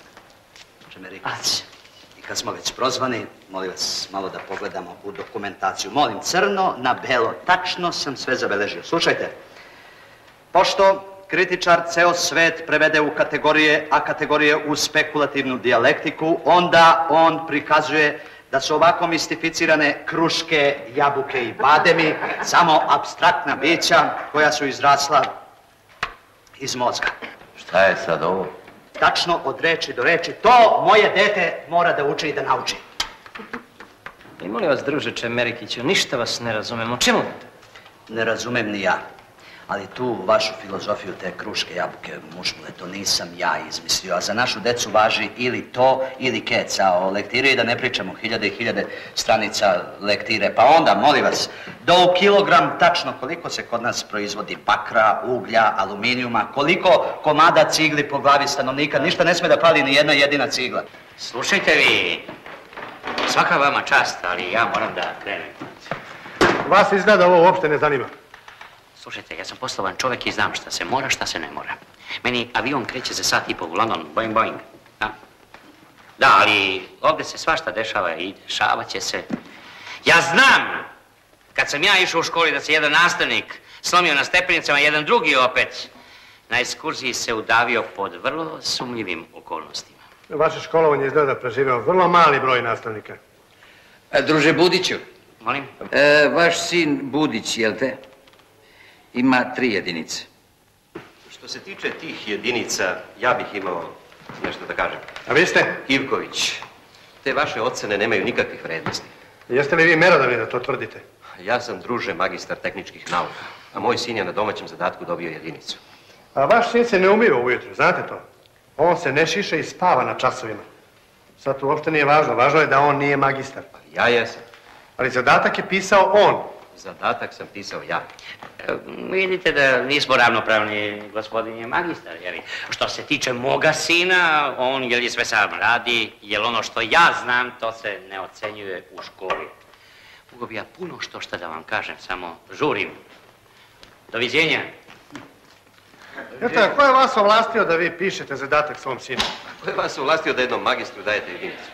Speaker 7: Čemerikić. I kad smo već prozvani, molim vas malo da pogledamo u dokumentaciju. Molim, crno na belo, tačno sam sve zabeležio. Slušajte, pošto kritičar ceo svet prevede u kategorije, a kategorije u spekulativnu dijalektiku, onda on prikazuje da su ovako mistificirane kruške, jabuke i bademi samo apstraktna bića koja su izrasla iz mozga.
Speaker 10: Šta je sad ovo?
Speaker 7: Tačno od reči do reči, to moje dete mora da uči i da nauči.
Speaker 11: I molim vas, druže Čemerikiću, ništa vas ne razumem. O čemu?
Speaker 7: Ne razumem ni ja. Ali tu vašu filozofiju te kruške, jabuke, mušmule, to nisam ja izmislio. A za našu decu važi ili to, ili keca. O lektiri da ne pričamo, hiljade i hiljade stranica lektire. Pa onda, molim vas, do kilogram tačno koliko se kod nas proizvodi bakra, uglja, aluminijuma, koliko komada cigli po glavi stanovnika, ništa ne sme da pali ni jedna jedina cigla.
Speaker 11: Slušajte vi, svaka vama čast, ali ja moram da krenem.
Speaker 2: Vas izgleda ovo uopšte ne zanima.
Speaker 7: Slušajte, ja sam poslovan čovjek i znam šta se mora, šta se ne mora. Meni avion kreće za sat i pol u London, boing, boing. Da, ali ovdje se svašta dešava i dešavat će se. Ja znam, kad sam ja išao u školi, da se jedan nastavnik slomio na stepenicama, jedan drugi opet na ekskurziji se udavio pod vrlo sumnjivim okolnostima.
Speaker 2: Vaše školovanje izgleda preživeo vrlo mali broj nastavnika.
Speaker 16: Druže Budiću.
Speaker 7: Molim?
Speaker 16: Vaš sin Budić, jel te? Ima 3 jedinice.
Speaker 22: Što se tiče tih jedinica, ja bih imao nešto da kažem.
Speaker 2: A vi ste?
Speaker 22: Ivković, te vaše ocene nemaju nikakvih vrednosti.
Speaker 2: Jeste li vi merodavni da to tvrdite?
Speaker 22: Ja sam, druže, magistar tehničkih nauka, a moj sin je na domaćem zadatku dobio jedinicu.
Speaker 2: A vaš sin se ne umiva ujutru, znate to? On se ne šiše i spava na časovima. Sad to uopšte nije važno, važno je da on nije magistar.
Speaker 22: Ja jesam.
Speaker 2: Ali zadatak je pisao on.
Speaker 22: Zadatak sam pisao ja.
Speaker 7: Vidite da nismo ravnopravni, gospodin je magistar, jel? Što se tiče moga sina, on je sve sam radi, jer ono što ja znam, to se ne ocenjuje u školi. Mogu bi ja puno što da vam kažem, samo žurim. Doviđenja.
Speaker 2: Eto, ko je vas ovlastio da vi pišete zadatak svom sinu?
Speaker 22: Ko je vas ovlastio da jednom magistru dajete jedinicu?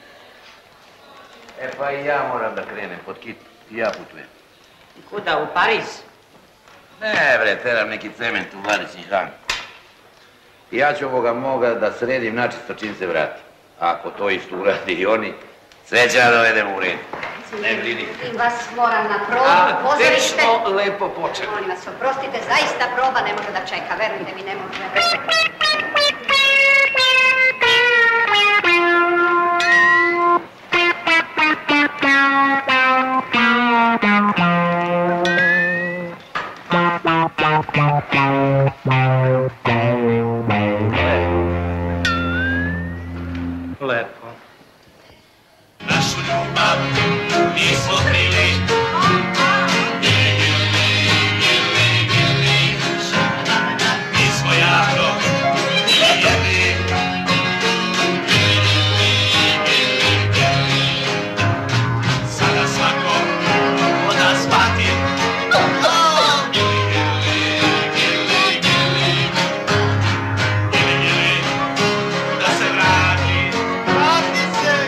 Speaker 10: Pa i ja moram da krenem pod kit. I ja putujem.
Speaker 11: Kuda, u Pariz?
Speaker 10: Ne bre, teram neki cement u Vladićni žan. I ja ću ovoga moga da sredim načisto čim se vrati. Ako to isto uradi i oni, sve će da dovedem u red. Ne brini.
Speaker 23: I vas moram na probu, pozorište.
Speaker 22: Tek smo lepo počeli.
Speaker 23: Molim vas, oprostite, zaista proba ne može da čeka, verujte mi, ne može.
Speaker 9: Lepo.
Speaker 12: Našu ljubav nismo krili. Nismo jako željeli. Sada svako od nas pati. Da se vrati. Vrati se.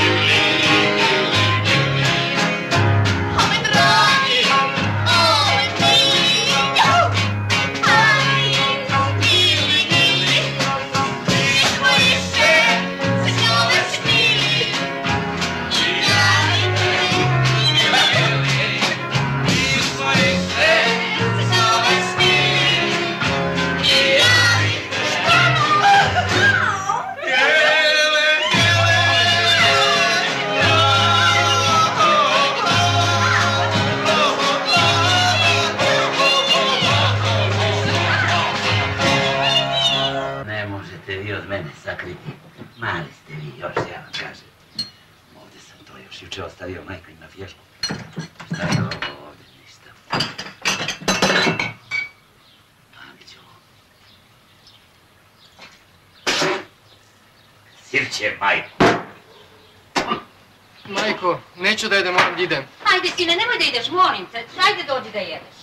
Speaker 7: Ne možete vi od mene sakriti. Mali ste vi, još ja vam kažem. Ovdje sam to još juče ostavio majkoj na fješku. Šta je ovo ovdje? Ništa. Paviću. Sirće, majko.
Speaker 14: Majko, neću da jedem, moram da idem.
Speaker 13: Ajde, sine, nemoj da ideš, molim te. Ajde, dođi da jedeš.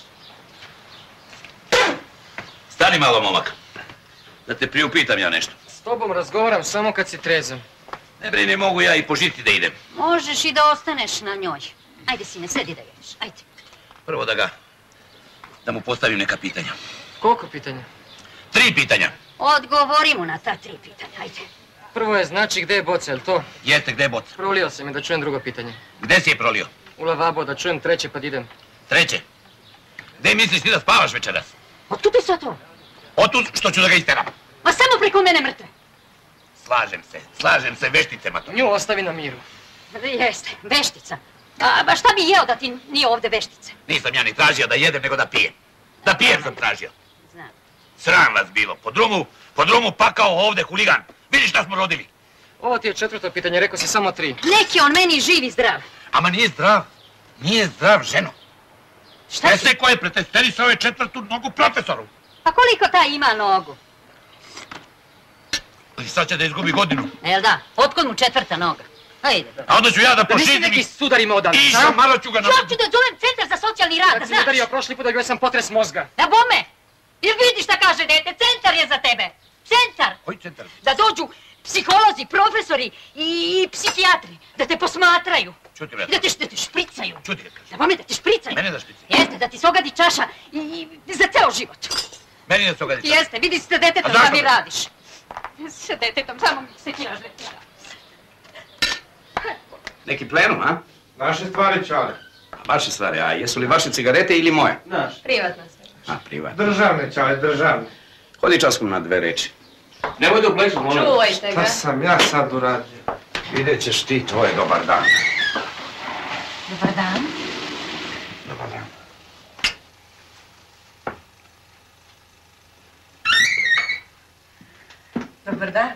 Speaker 10: Stani malo, momak. Da te priupitam ja nešto.
Speaker 14: S tobom razgovaram samo kad si trezan.
Speaker 10: Ne brini, mogu ja i po žiti da idem.
Speaker 13: Možeš i da ostaneš na njoj. Ajde, sine, sedi da jedeš. Ajde.
Speaker 10: Prvo da mu postavim neka pitanja.
Speaker 14: Koliko pitanja?
Speaker 10: 3 pitanja.
Speaker 13: Odgovori mu na ta 3 pitanja, ajde.
Speaker 14: Prvo je znači gde je boca, jel to?
Speaker 10: Jeste, gde je boca?
Speaker 14: Prolio sam i da čujem drugo pitanje.
Speaker 10: Gde si je prolio?
Speaker 14: U lavabo, da čujem treće pa da idem.
Speaker 10: Treće? Gde misliš ti da spavaš večeras?
Speaker 13: Otkud je sad to?
Speaker 10: Otud što ću da ga isteram.
Speaker 13: A samo preko mene mrtve.
Speaker 10: Slažem se, vešticama to.
Speaker 14: Nju ostavi na miru.
Speaker 13: Jeste, veštica. A šta bi jeo da ti nije ovde veštice?
Speaker 10: Nisam ja ni tražio da jedem, nego da pijem. Da pijem sam tražio.
Speaker 13: Znam.
Speaker 10: Sram vas bilo. Po drumu pakao ovde huligan. Vidi šta smo rodili.
Speaker 14: Ovo ti je 4. pitanje, rekao si samo 3.
Speaker 13: Neki on meni živ i zdrav.
Speaker 10: Ama nije zdrav. Nije zdrav, ženo.
Speaker 13: Šta
Speaker 10: se ko je pretesterisao je 4. nogu profesoru.
Speaker 13: A koliko taj ima nogu?
Speaker 10: I sad će da izgubi godinu.
Speaker 13: Jel da? Otkud mu 4. noga? Ajde.
Speaker 10: A onda ću ja da pošitim.
Speaker 14: Nisi neki sudar imao dan.
Speaker 10: Išao, malo ću ga
Speaker 13: Ja ću da zovem centar za socijalni rad,
Speaker 14: Kad
Speaker 13: da
Speaker 14: si
Speaker 13: znaš.
Speaker 14: udario prošli put, dobio sam potres mozga.
Speaker 13: Da bome! Jer vidi šta kaže dete, centar je za tebe. Centar!
Speaker 10: Koji centar?
Speaker 13: Da dođu psiholozi, profesori i psihijatri, da te posmatraju.
Speaker 10: Čuti,
Speaker 13: I da te špricaju.
Speaker 10: Čuti,
Speaker 13: Da bome da te špricaju.
Speaker 10: Mene da špricaju?
Speaker 13: Jeste, da ti se ogadi čaša i za ceo život.
Speaker 10: Meni da se ogadi čaša?
Speaker 13: Jeste, vidi sa detetom
Speaker 10: A zašto
Speaker 13: šta mi
Speaker 10: bre?
Speaker 13: radiš. Sa detetom, samo mi se kiraš letira.
Speaker 1: Neki plenum, a?
Speaker 17: Naše stvari, Čale.
Speaker 1: Vaše stvari, a jesu li vaše cigarete ili moje?
Speaker 17: Naš.
Speaker 4: Privatno sve.
Speaker 1: A, privatno.
Speaker 17: Državne, Čale, državne.
Speaker 1: Hodi časkom na 2 reči.
Speaker 10: Nemoj da uplešu, molim.
Speaker 4: Čuvajte ga.
Speaker 17: Šta sam ja sad uradio?
Speaker 1: Vidjet ćeš ti, to je dobar dan.
Speaker 13: Dobar dan.
Speaker 1: Dobar dan.
Speaker 13: Dobar dan.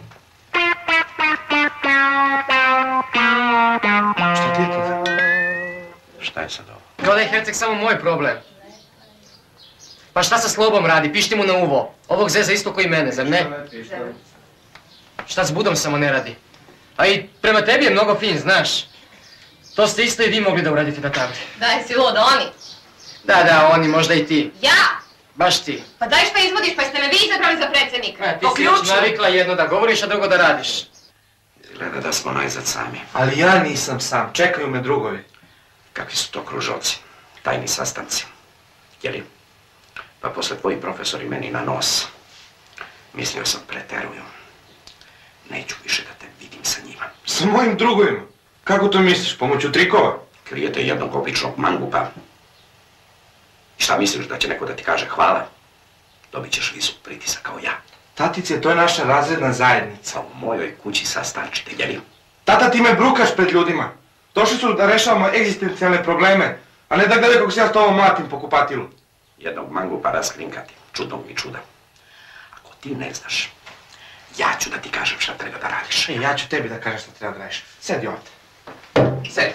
Speaker 17: Šta ti je to?
Speaker 1: Šta je sad ovo?
Speaker 14: Kao da je Herceg samo moj problem. Pa šta sa Slobom radi? Pišti mu na uvo. Ovog zeza isto koji mene, zar ne? Šta s Budom samo ne radi? A i prema tebi je mnogo fin, znaš. To ste isto i vi mogli da uradite na tabli.
Speaker 4: Daj si lud, oni.
Speaker 14: Da, oni, možda i ti.
Speaker 4: Ja?
Speaker 14: Baš ti.
Speaker 4: Pa daj šta izvodiš, pa jeste me vi izabrali za predsjednika.
Speaker 14: Ti si još navikla jedno da govoriš, a drugo da radiš.
Speaker 1: Izgleda da smo najzad sami.
Speaker 17: Ali ja nisam sam, čekaju me drugovi.
Speaker 1: Kakvi su to kružovci? Tajni sastanci. Jeli? Pa posle tvoji profesori meni na nos. Mislio sam preteruju. Neću više da te vidim sa njima.
Speaker 17: Sa mojim drugovima? Kako to misliš, pomoću trikova?
Speaker 1: Krijete jednog običnog mangupa. I šta misliš da će neko da ti kaže hvala? Dobit ćeš visok pritisak kao ja.
Speaker 17: Tatice, to je naša razredna zajednica.
Speaker 1: U mojoj kući sastančite, jeli?
Speaker 17: Tata, ti me brukaš pred ljudima. Došli su da rešavamo egzistencijalne probleme, a ne da gledaju kako se ja s tobom mlatim po kupatilu.
Speaker 1: Jednog mangupa raskrinkati, čudnog mi čuda. Ako ti ne znaš Ja ću da ti kažem šta treba da radiš.
Speaker 2: Ja ću tebi da kažem šta treba da radiš. Sedi ovdje. Sedi.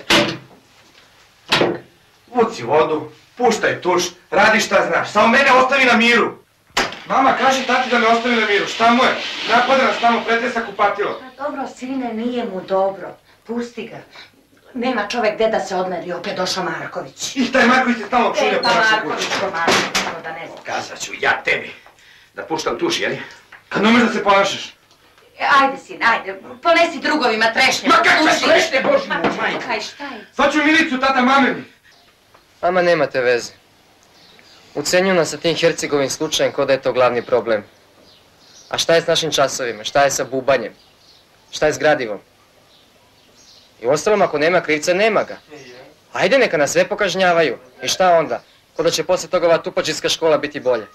Speaker 2: Vuci vodu, puštaj tuš, radi šta znaš. Samo mene ostavi na miru. Mama, kaži tati da me ostavi na miru. Šta mu je? Napada nas tamo, pretresa kupatilo.
Speaker 8: Pa dobro, sine, nije mu dobro. Pusti ga. Nema čovek gde da se odmeri, opet došao Marković.
Speaker 2: I taj Marković je stalno čulio po našoj kući.
Speaker 8: Marković, da ne znam.
Speaker 1: Kazat ću ja tebi da puštam tuš, jeli?
Speaker 2: Kad ne umeš da se ponašaš?
Speaker 8: Ajde, sine, ajde. Ponesi drugovima trešnje.
Speaker 2: Ma kako ćeš trešnje, Boži moj, majke?
Speaker 8: Kaj, šta je?
Speaker 2: Sad ću milicu, tata, mameni.
Speaker 14: Mama, nemate veze. Ucenjuju nas sa tim Hercegovim slučajem ko da je to glavni problem. A šta je s našim časovima? Šta je sa bubanjem? Šta je s gradivom? I uostalom, ako nema krivca, nema ga. Ajde, neka nas sve pokažnjavaju. I šta onda? Ko da će posle toga ova tupačinska škola biti bolja.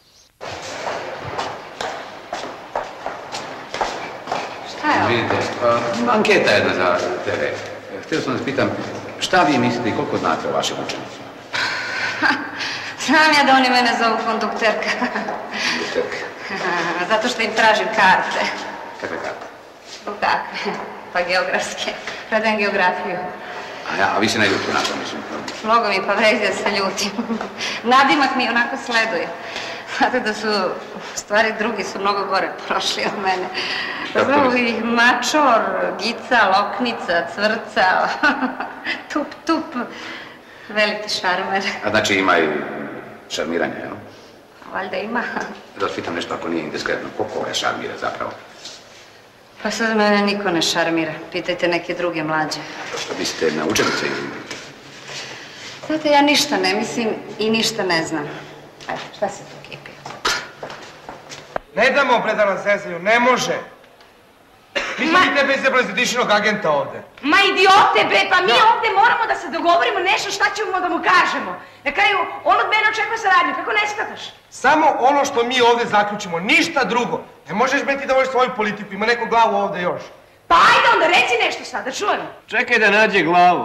Speaker 8: Šta je ovo?
Speaker 3: Vidite, anketa jedna za TV. Htio sam vas pitam, šta vi mislite i koliko znate o vašim učenicima?
Speaker 8: Znam ja da oni mene zovu kondukterka.
Speaker 3: Kondukterka?
Speaker 8: Zato što im tražim karte.
Speaker 3: Kakve karte?
Speaker 8: Kakve? Pa geografske. Predajem geografiju.
Speaker 3: A vi se ne ljutite na to, mislim.
Speaker 8: Mnogo mi pa vrezi da se ljutim. Nadimak mi onako sleduje. Znate da su, u stvari drugi su mnogo gore prošli od mene. Zovu ih mačor, gica, loknica, cvrca, tup, tup. Veliki šarmer.
Speaker 3: A znači ima i šarmiranja, jel?
Speaker 8: Valjda ima.
Speaker 3: Da vas pitam nešto ako nije indiskretno, koliko je šarmira zapravo?
Speaker 8: Pa sad mene niko ne šarmira. Pitajte neke druge mlađe.
Speaker 3: Što mislite na učenice ili...
Speaker 8: Znate, ja ništa ne mislim i ništa ne znam. Ajde, šta se tu kipi?
Speaker 2: Ne damo bre da nas zezaju, ne može. Mi smo mi tebe izabrali za dišinog agenta ovde.
Speaker 8: Ma idiote bre, pa mi ovde moramo da se dogovorimo nešto šta ćemo da mu kažemo. Na kraju, on od mene očekuje saradnju, kako ne shvataš?
Speaker 2: Samo ono što mi ovde zaključimo, ništa drugo. Ne možeš bre ti da voliš svoju politiku, ima neko glavu ovde još.
Speaker 8: Pa ajde onda, reci nešto sad, da čujem.
Speaker 6: Čekaj da nađe glavu.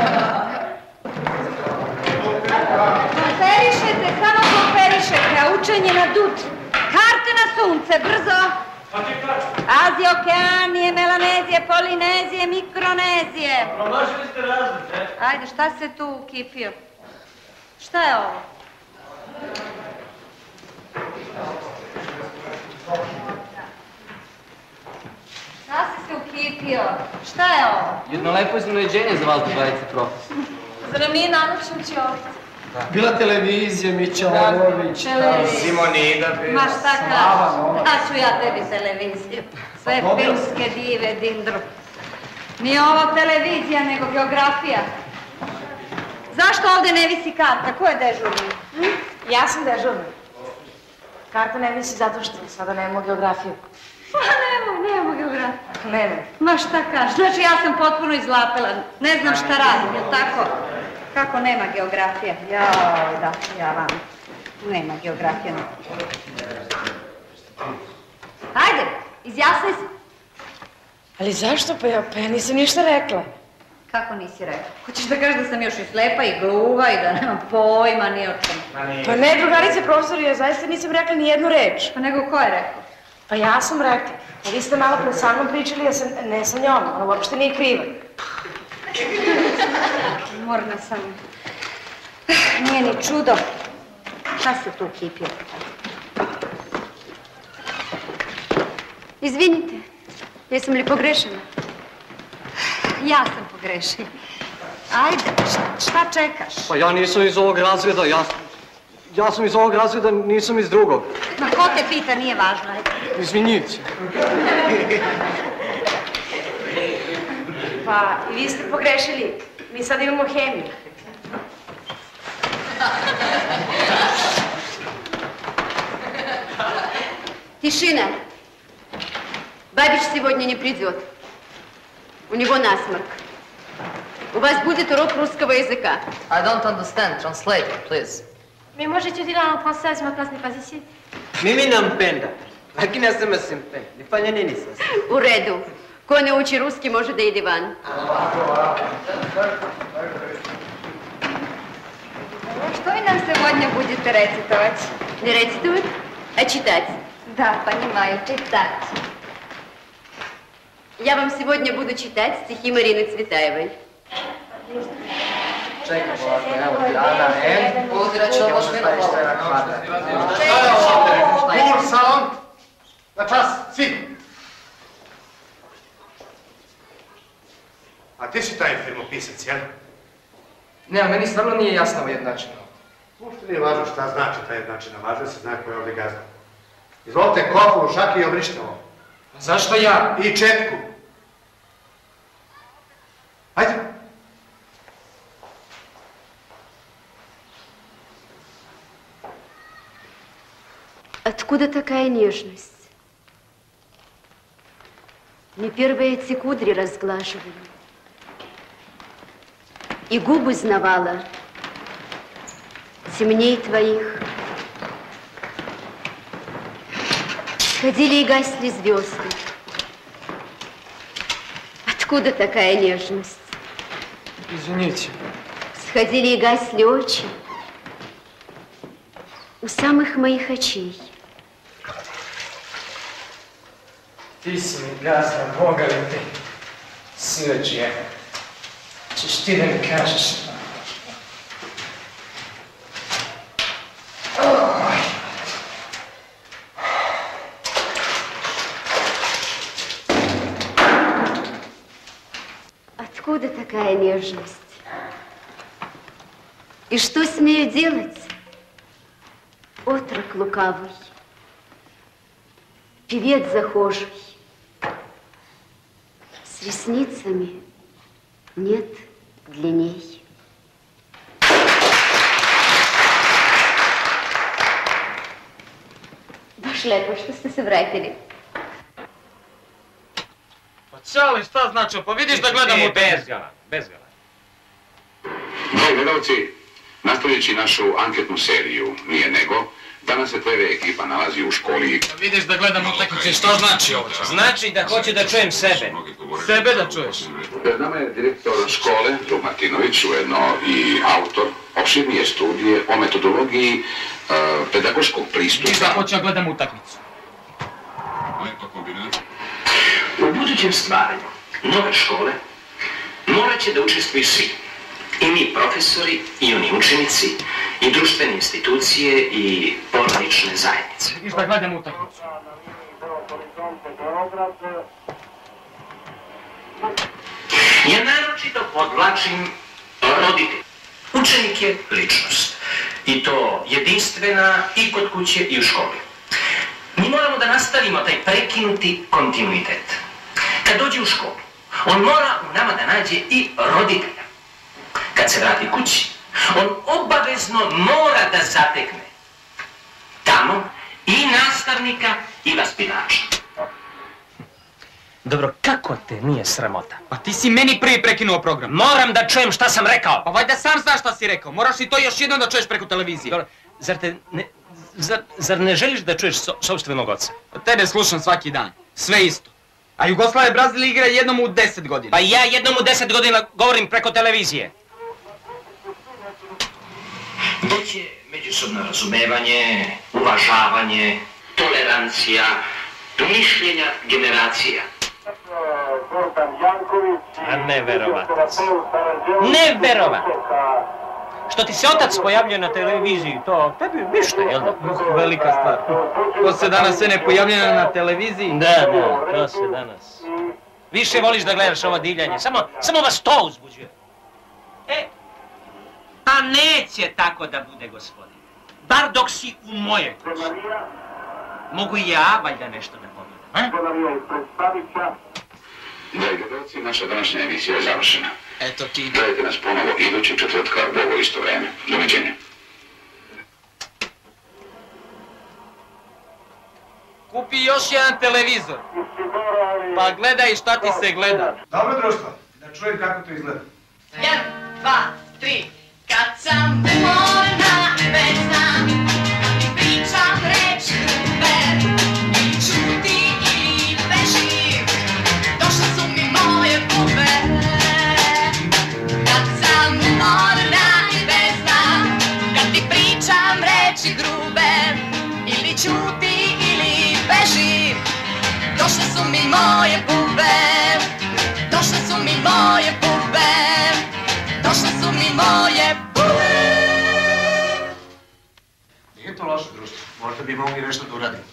Speaker 13: Koperišete, samo koperišete, a učenje na dud. Karte na sunce, brzo! Azija, Okeanije, Melanezije, Polinezije, Mikronezije.
Speaker 6: Promašili ste razlice.
Speaker 13: Ajde, šta se tu ukipio? Šta je ovo? Šta si se ukipio? Šta je ovo?
Speaker 14: Jedno lepo iznenađenje za vas, drugarice profesor.
Speaker 8: Zar nam nije nanučujući ovdje?
Speaker 16: Bila televizija, Mićalović,
Speaker 2: Simonida,
Speaker 13: Ma šta kažeš? Da ću ja tebi televiziju. Sve filmske dive, dindru. Nije ovo televizija, nego geografija. Zašto ovde ne visi karta? Ko je dežurni?
Speaker 8: Ja sam dežurna. Karta ne visi zato što sada nemamo geografiju.
Speaker 13: Pa nemamo geografiju.
Speaker 8: Nemamo.
Speaker 13: Ma šta kažeš? Znači ja sam potpuno izlapela. Ne znam šta radim, jel tako? Kako nema geografija? Joj, da, ja vam. Nema geografija. Ajde, izjasni se.
Speaker 8: Ali zašto? Pa ja nisam ništa rekla.
Speaker 13: Kako nisi rekla? Hoćeš da kažeš da sam još i slepa i gluva i da nemam pojma ni o čemu?
Speaker 8: Pa ne, drugarice profesori, ja zaista nisam rekla ni jednu reč.
Speaker 13: Pa nego ko je rekao?
Speaker 8: Pa ja sam rekla. Pa vi ste malo pred sa mnom pričali, ne sa njom, ona uopšte nije kriva.
Speaker 13: Morna sam. Nije ni čudo. Šta se tu ukipio? Izvinite, jesam li pogrešila? Ja sam pogrešila. Ajde, šta čekaš?
Speaker 16: Pa ja nisam iz ovog razreda, ja sam iz ovog razreda, nisam iz drugog.
Speaker 13: Ma ko te pita, nije važno, ajde.
Speaker 16: Izvinjice.
Speaker 8: Pa i vi ste pogrešili. Mi sad imamo hemiju.
Speaker 23: Тишина. Бабич сегодня не придет. У него насморк. У вас будет урок русского языка.
Speaker 5: I don't understand. Translate, please.
Speaker 8: Mais moi j'étudie la langue française, ma place n'est pas ici.
Speaker 15: Mimi nampenda, lakini asema simpendi. Nifanye nini sasa?
Speaker 23: У реду. Ko ne uči ruski može da ide van.
Speaker 13: Что вы нам сегодня будете рецитовать?
Speaker 23: Не рецитовать, а читать.
Speaker 13: Да, понимаю, читать.
Speaker 23: Я вам сегодня буду читать стихи Марины Цветаевой.
Speaker 9: Čekaj polako, evo ti Ana,
Speaker 5: Udrat ću ovo baš mene
Speaker 2: Govor, salon! Na čas, svi! A ti si taj filmopisac, jel?
Speaker 9: Ne, a meni stvarno nije jasna ujednačina.
Speaker 2: Uopšte nije važno šta znači ta jednačina, važno se zna ko je ovdje gazda. Izvolite kofu, šaki i obrište ovo.
Speaker 9: Zašto ja?
Speaker 2: I četku. Ajde.
Speaker 23: Откуда такая нежность? Не первые эти кудри разглаживали, и губы знавала темней твоих. Сходили и гасли звезды. Откуда такая нежность?
Speaker 9: Извините.
Speaker 23: Сходили и гасли очи у самых моих очей.
Speaker 9: Ti si mi gazda, Boga li ti, sileđe. Češ ti da mi kažeš?
Speaker 23: Откуда такая нежность? И что с нею делать? Отрок лукавый, певец захожий, с ресницами нет длинней. Baš lepo što ste se vratili.
Speaker 6: Pa čali, šta znači? Pa vidiš da gledamo
Speaker 3: bez gala. Dragi gledalci, nastavljajući našu anketnu seriju Nije nego, danas se TV ekipa nalazi u školi.
Speaker 6: Vidiš da gledam utakmice, što znači ovo?
Speaker 11: Znači da hoće da čujem sebe.
Speaker 6: Sebe da čuješ?
Speaker 3: Pred nama je direktor škole, drug Martinović, ujedno i autor opširnije studije o metodologiji pedagoškog pristupa.
Speaker 6: Vidiš da hoće da gledam utakmicu.
Speaker 7: U budućem stvaranju nove škole morat će da učestvuju svi. I mi profesori, i oni učenici, i društvene institucije, i porodične zajednice.
Speaker 6: Vidiš da gledam utakmicu.
Speaker 7: Ja naročito podvlačim roditelj. Učenik je ličnost. I to jedinstvena i kod kuće i u školi. Mi moramo da nastavimo taj prekinuti kontinuitet. Kad dođe u školu, on mora u nama da nađe i roditelja. Kad se vrati kući, on obavezno mora da zatekne tamo i nastavnika i vaspitača.
Speaker 11: Dobro, kako te nije sramota?
Speaker 6: Pa ti si meni prvi prekinuo program.
Speaker 11: Moram da čujem šta sam rekao.
Speaker 6: Pa valjda sam znaš šta si rekao. Moraš i to još jednom da čuješ preko televizije.
Speaker 11: Dobro, zar ne želiš da čuješ sopstvenog oca?
Speaker 6: Tebe slušam svaki dan. Sve isto. A Jugoslavia i Brazil igra jednom u 10 godina.
Speaker 11: Pa ja jednom u 10 godina govorim preko televizije.
Speaker 7: Doće međusobno razumevanje, uvažavanje, tolerancija, mišljenja generacija.
Speaker 11: A neverovatac. Neverovatac. Što ti se otac pojavljuje na televiziji, to tebi ništa, jel da?
Speaker 6: Velika stvar. To se danas sve ne pojavljuje na televiziji?
Speaker 11: Da, to se danas. Više voliš da gledaš ovo divljanje, samo vas to uzbuđuje. Pa neće tako da bude, gospodin. Bar dok si u mojoj kući. Mogu i ja valjda nešto da pogledam, a?
Speaker 3: Dragi gledalci, naša današnja emisija je završena.
Speaker 6: Eto ti.
Speaker 3: Gledajte nas ponovo idućeg četvrtka u ovo isto vreme. Doviđenja.
Speaker 6: Kupi još jedan televizor. Pa gledaj šta ti se gleda.
Speaker 2: Dobro društvo, da čujem kako to izgleda.
Speaker 12: 1, 2, 3. Kad sam umorna i besna, kad ti pričam reči grube, ili čuti ili beži, došle su mi moje bube. Kad sam umorna i besna, kad ti pričam reči grube, ili čuti ili beži, došle su mi moje bube.
Speaker 18: mogu i nešto da uradim.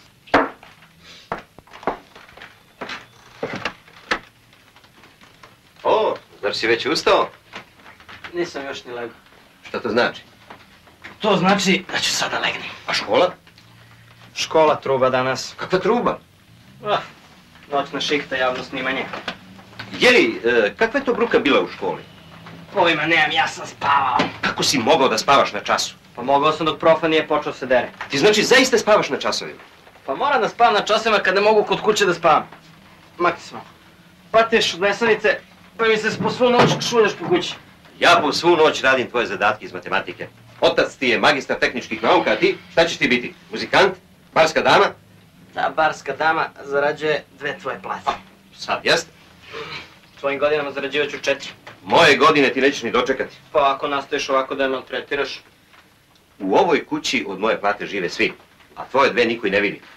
Speaker 19: O, znači si već ustao?
Speaker 6: Nisam još ni legao.
Speaker 19: Šta to znači?
Speaker 6: To znači da ću sada legnem.
Speaker 19: A škola?
Speaker 6: Škola truba danas.
Speaker 19: Kakva truba?
Speaker 6: Noćna šihta, javno snimanje.
Speaker 19: Jeri, kakva je to bruka bila u školi?
Speaker 6: Pojma nemam, ja sam spavao.
Speaker 19: Kako si mogao da spavaš na času?
Speaker 6: Pa mogao sam dok profa nije počeo se dere.
Speaker 19: Ti znači zaista spavaš na časovima?
Speaker 6: Pa moram da spavam na časovima kad ne mogu kod kuće da spavam. Maksimalno. Patiš od nesanice, pa mi se po svu noć šuljaš po kući.
Speaker 19: Ja po svu noć radim tvoje zadatke iz matematike. Otac ti je magistar tehničkih nauka, a ti šta ćeš ti biti? Muzikant? Barska dama?
Speaker 6: Ta barska dama zarađuje 2 tvoje plate.
Speaker 19: Sad, jeste?
Speaker 6: Tvojim godinama zarađivat ću 4.
Speaker 19: Moje godine ti nećeš ni dočekati.
Speaker 6: Pa ako nastojiš ovako da me maltretiraš.
Speaker 19: U ovoj kući od moje plate žive svi, a tvoje 2 niko i ne vidi.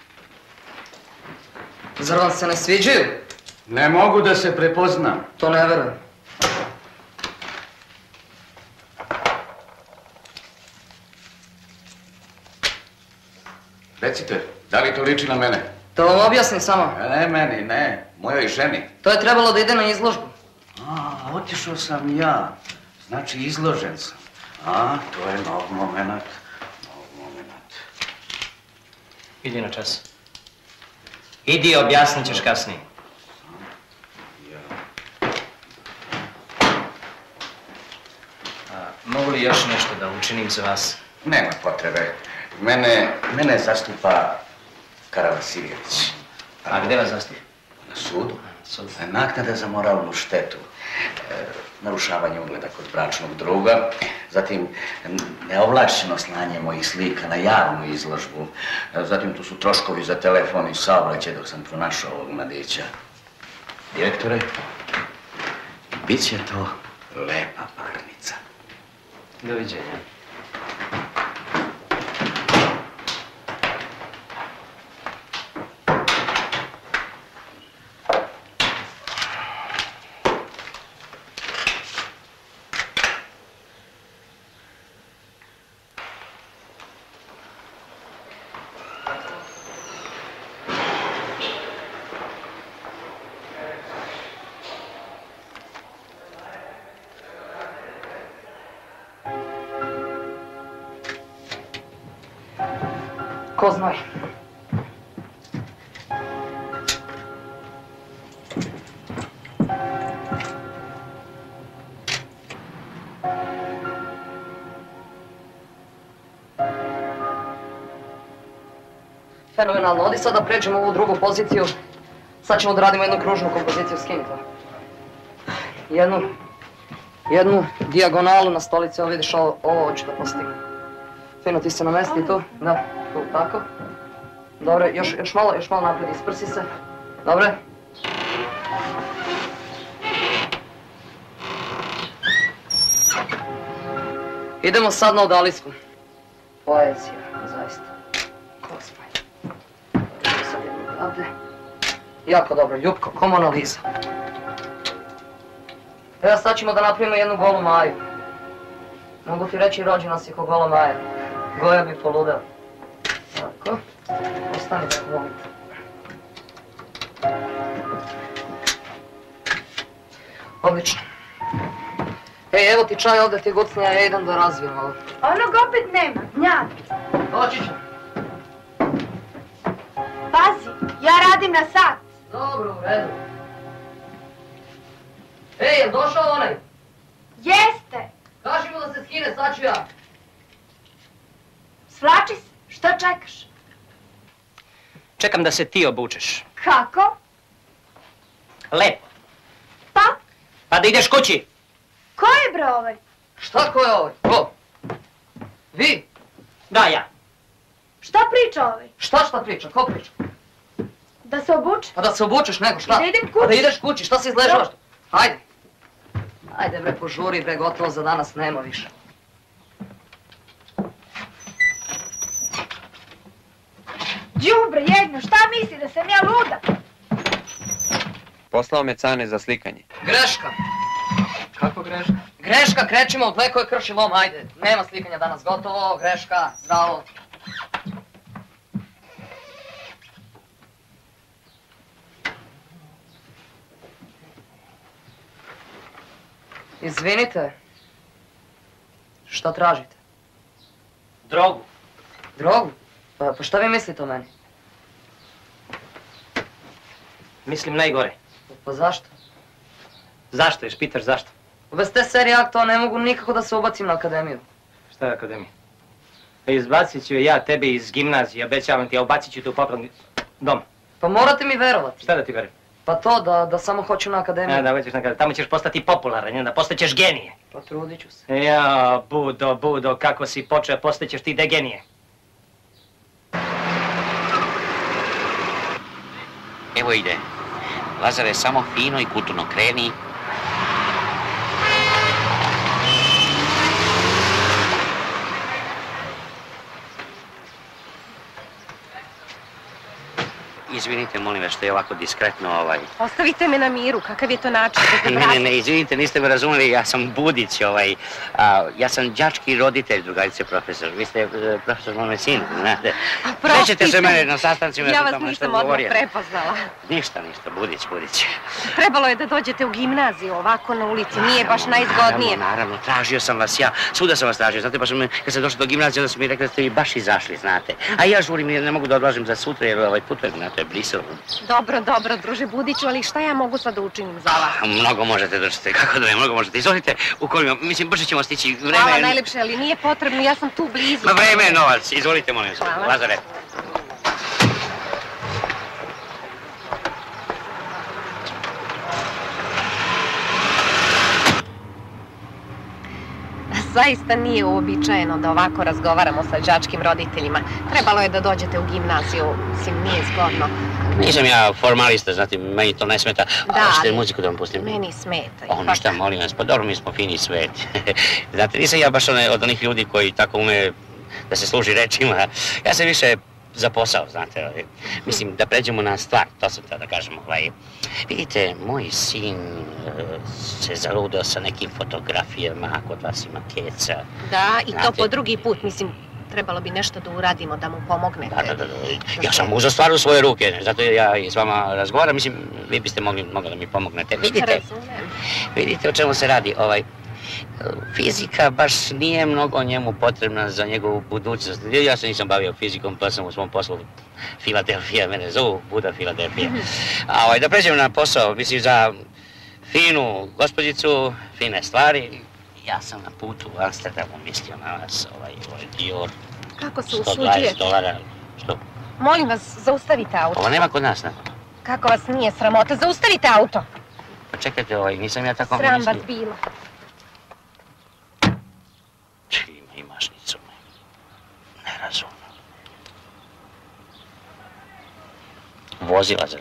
Speaker 5: Zar vam se ne sviđaju?
Speaker 18: Ne mogu da se prepoznam.
Speaker 5: To ne verujem.
Speaker 18: Recite, da li to liči na mene?
Speaker 5: Da vam objasnim samo.
Speaker 18: Ne meni, ne. Mojoj ženi.
Speaker 5: To je trebalo da ide na izložbu.
Speaker 18: Otišao sam ja. Znači, izložen sam. To je nov moment.
Speaker 11: Idi na čas. Idi, objasnit ćeš kasnije. Mogu li još nešto da učinim za vas?
Speaker 18: Nema potrebe. Mene zastupa Karavasijević.
Speaker 11: A gde vas zastupa?
Speaker 18: Na sudu. Naknada za moralnu štetu. Narušavanje ugleda kod bračnog druga. Zatim, neovlašćeno slanje mojih slika na javnu izložbu. Zatim, tu su troškovi za telefon i saobraćaj dok sam pronašao ovog mladića. Direktore, bit će to lepa parnica.
Speaker 11: Doviđenja.
Speaker 5: Ko znoj. Fenomenalno. Odi sad da pređemo u ovu drugu poziciju. Sad ćemo da radimo jednu kružnu kompoziciju. Skini to. Jednu dijagonalu na stolici. Evo vidiš, ovo hoću da postignem. Fino, ti se namesti tu. Da, tu, tako. Dobre, još malo naprijed, isprsi se. Dobre. Idemo sad na odalisku. Poezija, zaista. Kosmaj. Dobro, sad jedno odavde. Jako dobro, Ljupko, ko Mona Lisa. Evo sad ćemo da napravimo jednu golu Maju. Mogu ti reći, rođena si ko gola Maja. Goja bi poludeo. Tako. Ostani da volim. Odlično. Ej, evo ti čaj, ovdje ti je gucnija, ja idem da razvijem ovo.
Speaker 21: Onog opet nema, gnjad.
Speaker 5: Doći ću.
Speaker 21: Pazi, ja radim na sat.
Speaker 5: Dobro, u redu. Ej, je li došao onaj?
Speaker 21: Jeste.
Speaker 5: Kaži mu da se skine, sad ću ja.
Speaker 21: Svlači se, što čekaš?
Speaker 11: Čekam da se ti obučeš.
Speaker 21: Kako?
Speaker 11: Lepo.
Speaker 21: Pa?
Speaker 11: Pa da ideš kući.
Speaker 21: Ko je bre ovaj?
Speaker 5: Šta ko je ovaj? Ko? Vi?
Speaker 11: Da, ja.
Speaker 21: Šta priča ovaj?
Speaker 5: Šta priča? Ko priča?
Speaker 21: Da se obuče?
Speaker 5: Pa da se obučeš, nego šta?
Speaker 21: Da idem kući.
Speaker 5: Pa da ideš kući, šta si izležavaš? Hajde. Ajde bre, požuri bre, gotovo za danas nema više.
Speaker 21: Đubre jedno, šta misli da sam ja luda?
Speaker 24: Poslao me Cane za slikanje.
Speaker 5: Greška.
Speaker 24: Kako greška?
Speaker 5: Greška, krećimo, odleko je krši lom, ajde. Nema slikanja danas, gotovo, greška, zdravo. Izvinite. Šta tražite?
Speaker 11: Drogu.
Speaker 5: Drogu? Pa šta vi mislite o meni?
Speaker 11: Mislim najgore.
Speaker 5: Pa zašto?
Speaker 11: Zašto, još pitaš zašto?
Speaker 5: Bez te serije akta ne mogu nikako da se ubacim na akademiju.
Speaker 11: Šta je akademija? Izbacit ću ja tebe iz gimnazije, obećavam ti, a ubacit ću te u popravni dom.
Speaker 5: Pa morate mi verovati.
Speaker 11: Šta da ti verujem?
Speaker 5: Pa to da samo hoću na akademiju.
Speaker 11: Da hoćeš na akademiju. Tamo ćeš postati popularan, onda postaćeš genije.
Speaker 5: Pa trudit ću se.
Speaker 11: Ja, Budo, kako si počeo, postaćeš ti degenije.
Speaker 7: Evo ide. Lazare, samo fino i kulturno kreni. Izvinite, molim vas, što je ovako diskretno
Speaker 4: Ostavite me na miru, kakav je to način?
Speaker 7: Ne, izvinite, niste me razumeli, ja sam Budić, ja sam đački roditelj, drugarice profesor. Vi ste profesor mome sinu, znate. Nećete se mene na sastancima,
Speaker 4: ja vas nisam odmah prepoznala.
Speaker 7: Ništa, Budić.
Speaker 4: Trebalo je da dođete u gimnaziju, ovako na ulici, nije baš najzgodnije.
Speaker 7: Naravno, tražio sam vas ja, svuda sam vas tražio, znate, pa kad sam došao do gimnazije, onda su mi rekli da ste vi baš izašli, znate. A ja žurim jer ne mogu da odlažem za sutra, jer putujem, znate, Brisel.
Speaker 4: Dobro, druže Budiću, ali šta ja mogu sad da učinim za vas?
Speaker 7: Mnogo možete, družite, kako da ne, mnogo možete. Izvolite, ukolimo, mislim, brže ćemo stići vreme.
Speaker 4: Hvala najlepše, ali nije potrebno, ja sam tu blizu.
Speaker 7: Ma vreme je novac, izvolite, molim vas, Lazare.
Speaker 4: Zaista nije uobičajeno da ovako razgovaramo sa đačkim roditeljima. Trebalo je da dođete u gimnaziju, mislim, nije zgodno.
Speaker 7: Nisam ja formalista, znate, meni to ne smeta.
Speaker 4: Da,
Speaker 7: Hoćete muziku da vam pustim?
Speaker 4: Meni smeta.
Speaker 7: Ništa, molim vas, pa dobro, mi smo fini svet. Znate, nisam ja baš od onih ljudi koji tako ume da se služi rečima. Ja sam više za posao, znate. Mislim, da pređemo na stvar, to sam tada da kažem. Vidite, moj sin se zaludao sa nekim fotografijama, kod vas ima keca.
Speaker 4: Da, i to po drugi put, mislim, trebalo bi nešto da uradimo, da mu pomognete.
Speaker 7: Da. Ja sam uzeo stvar u svoje ruke, zato ja i s vama razgovaram, mislim, vi biste mogli da mi pomognete. Vidite o čemu se radi, fizika baš nije mnogo njemu potrebna za njegovu budućnost. Ja se nisam bavio fizikom, pa sam u svom poslu Filadelfija, mene zovu Buda Filadelfija. A da pređem na posao, mislim, za finu gospođicu, fine stvari, ja sam na putu u Amsterdamu mislio na vas, Dior.
Speaker 4: Kako se usuđujete?
Speaker 7: $120, što?
Speaker 4: Molim vas, zaustavite auto.
Speaker 7: Ovo nema kod nas, ne?
Speaker 4: Kako vas nije sramota, zaustavite auto.
Speaker 7: Pa čekajte, nisam ja tako
Speaker 4: mislio.
Speaker 7: Sram
Speaker 4: vas bilo.
Speaker 7: Ima mašnicu, ne razumno. Vozi, Lazare.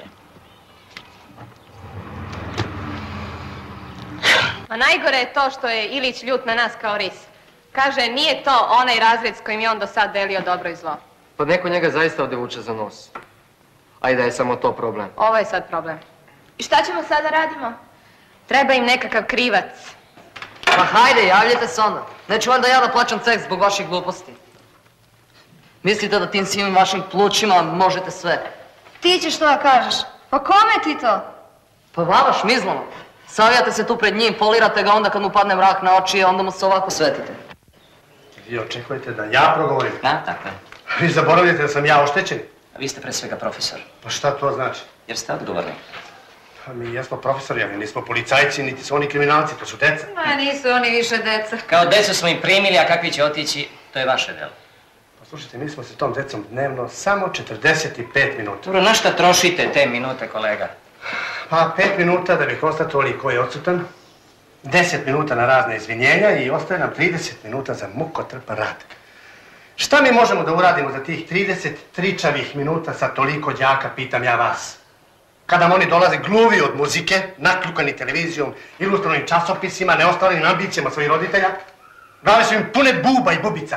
Speaker 4: A najgore je to što je Ilić ljut na nas kao ris. Kaže, nije to onaj razred s kojim je on do sad delio dobro i zlo.
Speaker 14: Pa neko njega zaista ovdje vuče za nos. Ajde, je samo to problem.
Speaker 4: Ovo je sad problem. I šta ćemo sada radimo? Treba im nekakav krivac.
Speaker 5: Pa hajde, javljajte se onda. Neću valjda ja da plaćam ceh zbog vaših gluposti. Mislite da tim svim vašim plućima možete sve?
Speaker 8: Ti ćeš to da kažeš. Pa kome ti to?
Speaker 5: Pa vama šmizlama. Savijate se tu pred njim, polirate ga onda kad mu padne mrak na oči i onda mu se ovako svetite.
Speaker 2: Vi očekujete da ja progovorim?
Speaker 11: Da, tako je.
Speaker 2: Vi zaboravljate da sam ja oštećen?
Speaker 11: Vi ste pre svega profesor.
Speaker 2: Pa šta to znači?
Speaker 11: Jer ste odgovorni.
Speaker 2: Pa mi jesmo profesori, ali nismo policajci, niti su oni kriminalci, to su deca.
Speaker 8: Ma nisu oni više deca.
Speaker 11: Kao decu smo im primili, a kakvi će otići, to je vaše delo.
Speaker 2: Pa slušajte, mi smo se tom decom dnevno samo 45 minuta.
Speaker 11: Dobro, na šta trošite te minute, kolega?
Speaker 2: Pa 5 minuta da bi konstatovali ko je odsutan, 10 minuta na razne izvinjenja i ostaje nam 30 minuta za mukotrpan rad. Šta mi možemo da uradimo za tih 30 tričavih minuta sa toliko đaka, pitam ja vas? Kada oni dolaze gluvi od muzike, nakljukani televizijom, ilustrovanim časopisima, neostvarenim ambicijama svojih roditelja, glave su im pune buba i bubica.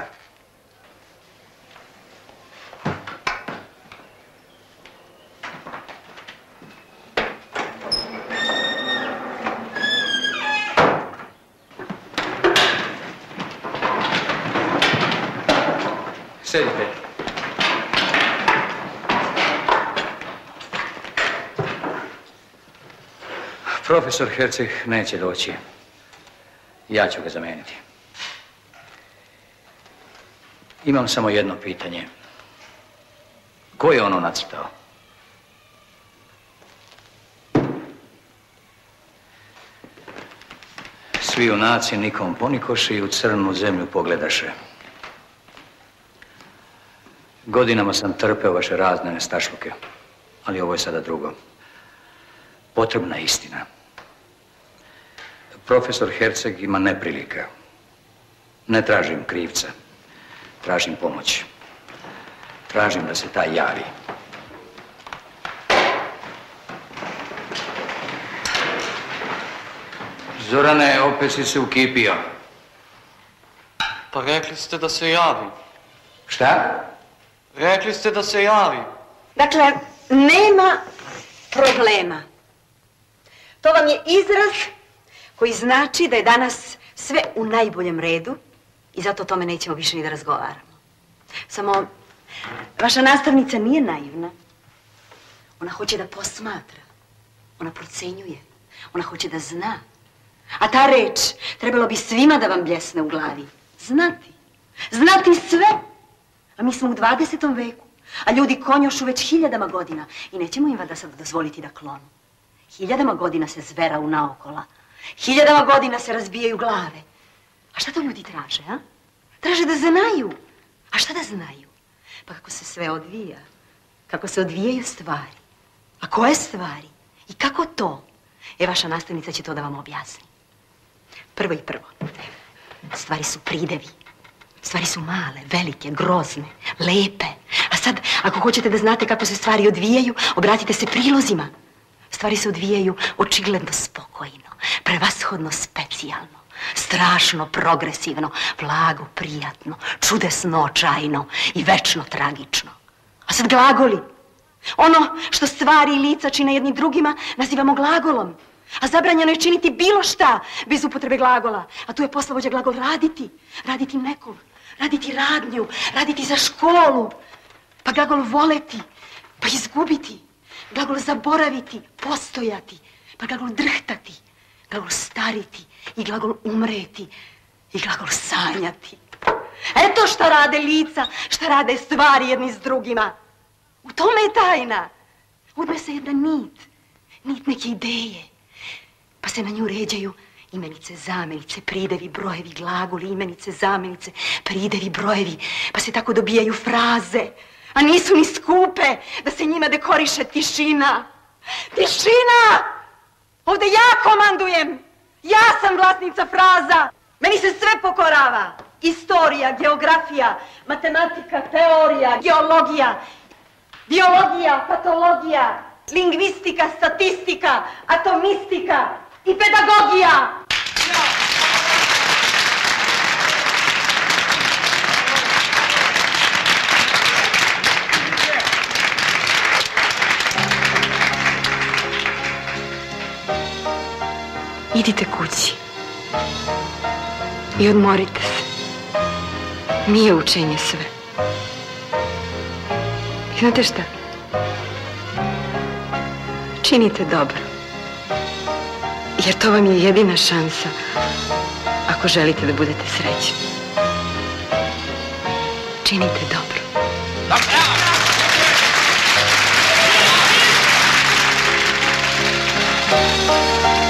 Speaker 14: Sedite.
Speaker 10: Profesor Herceg neće doći.
Speaker 11: Ja ću ga zameniti. Imam samo jedno pitanje. Ko je ono nacrtao? Svi junaci nikom ponikoše i u crnu zemlju pogledaše. Godinama sam trpeo vaše razne nestašluke, ali ovo je sada drugo. Potrebna je istina. Profesor Herceg ima neprilika. Ne tražim krivca. Tražim pomoć. Tražim da se taj javi. Zorane, opet si se ukipio.
Speaker 10: Pa rekli ste da se javi.
Speaker 11: Šta?
Speaker 10: Rekli ste da se javi.
Speaker 17: Dakle, nema problema. To vam je izraz koji znači da je danas sve u najboljem redu i zato o tome nećemo više ni da razgovaramo. Samo, vaša nastavnica nije naivna. Ona hoće da posmatra. Ona procenjuje. Ona hoće da zna. A ta reč trebalo bi svima da vam bljesne u glavi. Znati. Znati sve. A mi smo u 20. veku. A ljudi konjošu već 1000 godina. I nećemo im vada sad dozvoliti da klonu. 1000 godina se zvera u naokola. 1000 godina se razbijaju glave. A šta to ljudi traže, a? Traže da znaju. A šta da znaju? Pa kako se sve odvija. Kako se odvijaju stvari. A koje stvari? I kako to? Vaša nastavnica će to da vam objasni. Prvo i prvo. Stvari su pridevi. Stvari su male, velike, grozne, lepe. A sad, ako hoćete da znate kako se stvari odvijaju, obratite se prilozima. Stvari se odvijaju očigledno spokojno, prevashodno specijalno, strašno progresivno, blago, prijatno, čudesno, očajno i večno tragično. A sad glagoli. Ono što stvari i lica čine jedni drugima nazivamo glagolom. A zabranjeno je činiti bilo šta bez upotrebe glagola. A tu je poslovođa glagol raditi. Raditi nekog. Raditi radnju. Raditi za školu. Pa glagol voleti. Pa izgubiti. Glagol zaboraviti. Postojati. Pa glagol drhtati. Glagol stariti. I glagol umreti. I glagol sanjati. Eto šta rade lica. Šta rade stvari jedni s drugima. U tome je tajna. Udme se jedna nit. Nit neke ideje. Pa se na nju ređaju imenice, zamenice, pridevi, brojevi, glagoli, imenice, zamenice, pridevi, brojevi. Pa se tako dobijaju fraze. A nisu ni skupe da se njima dekoriše tišina. Tišina! Ovdje ja komandujem. Ja sam vlasnica fraza. Meni se sve pokorava. Istorija, geografija, matematika, teorija, geologija, biologija, patologija, lingvistika, statistika, atomistika i pedagogija. Idite kući i odmorite se. Nije učenje sve. I znate šta? Činite dobro. Jer to vam je jedina šansa ako želite da budete srećni. Činite dobro.
Speaker 12: Dobro!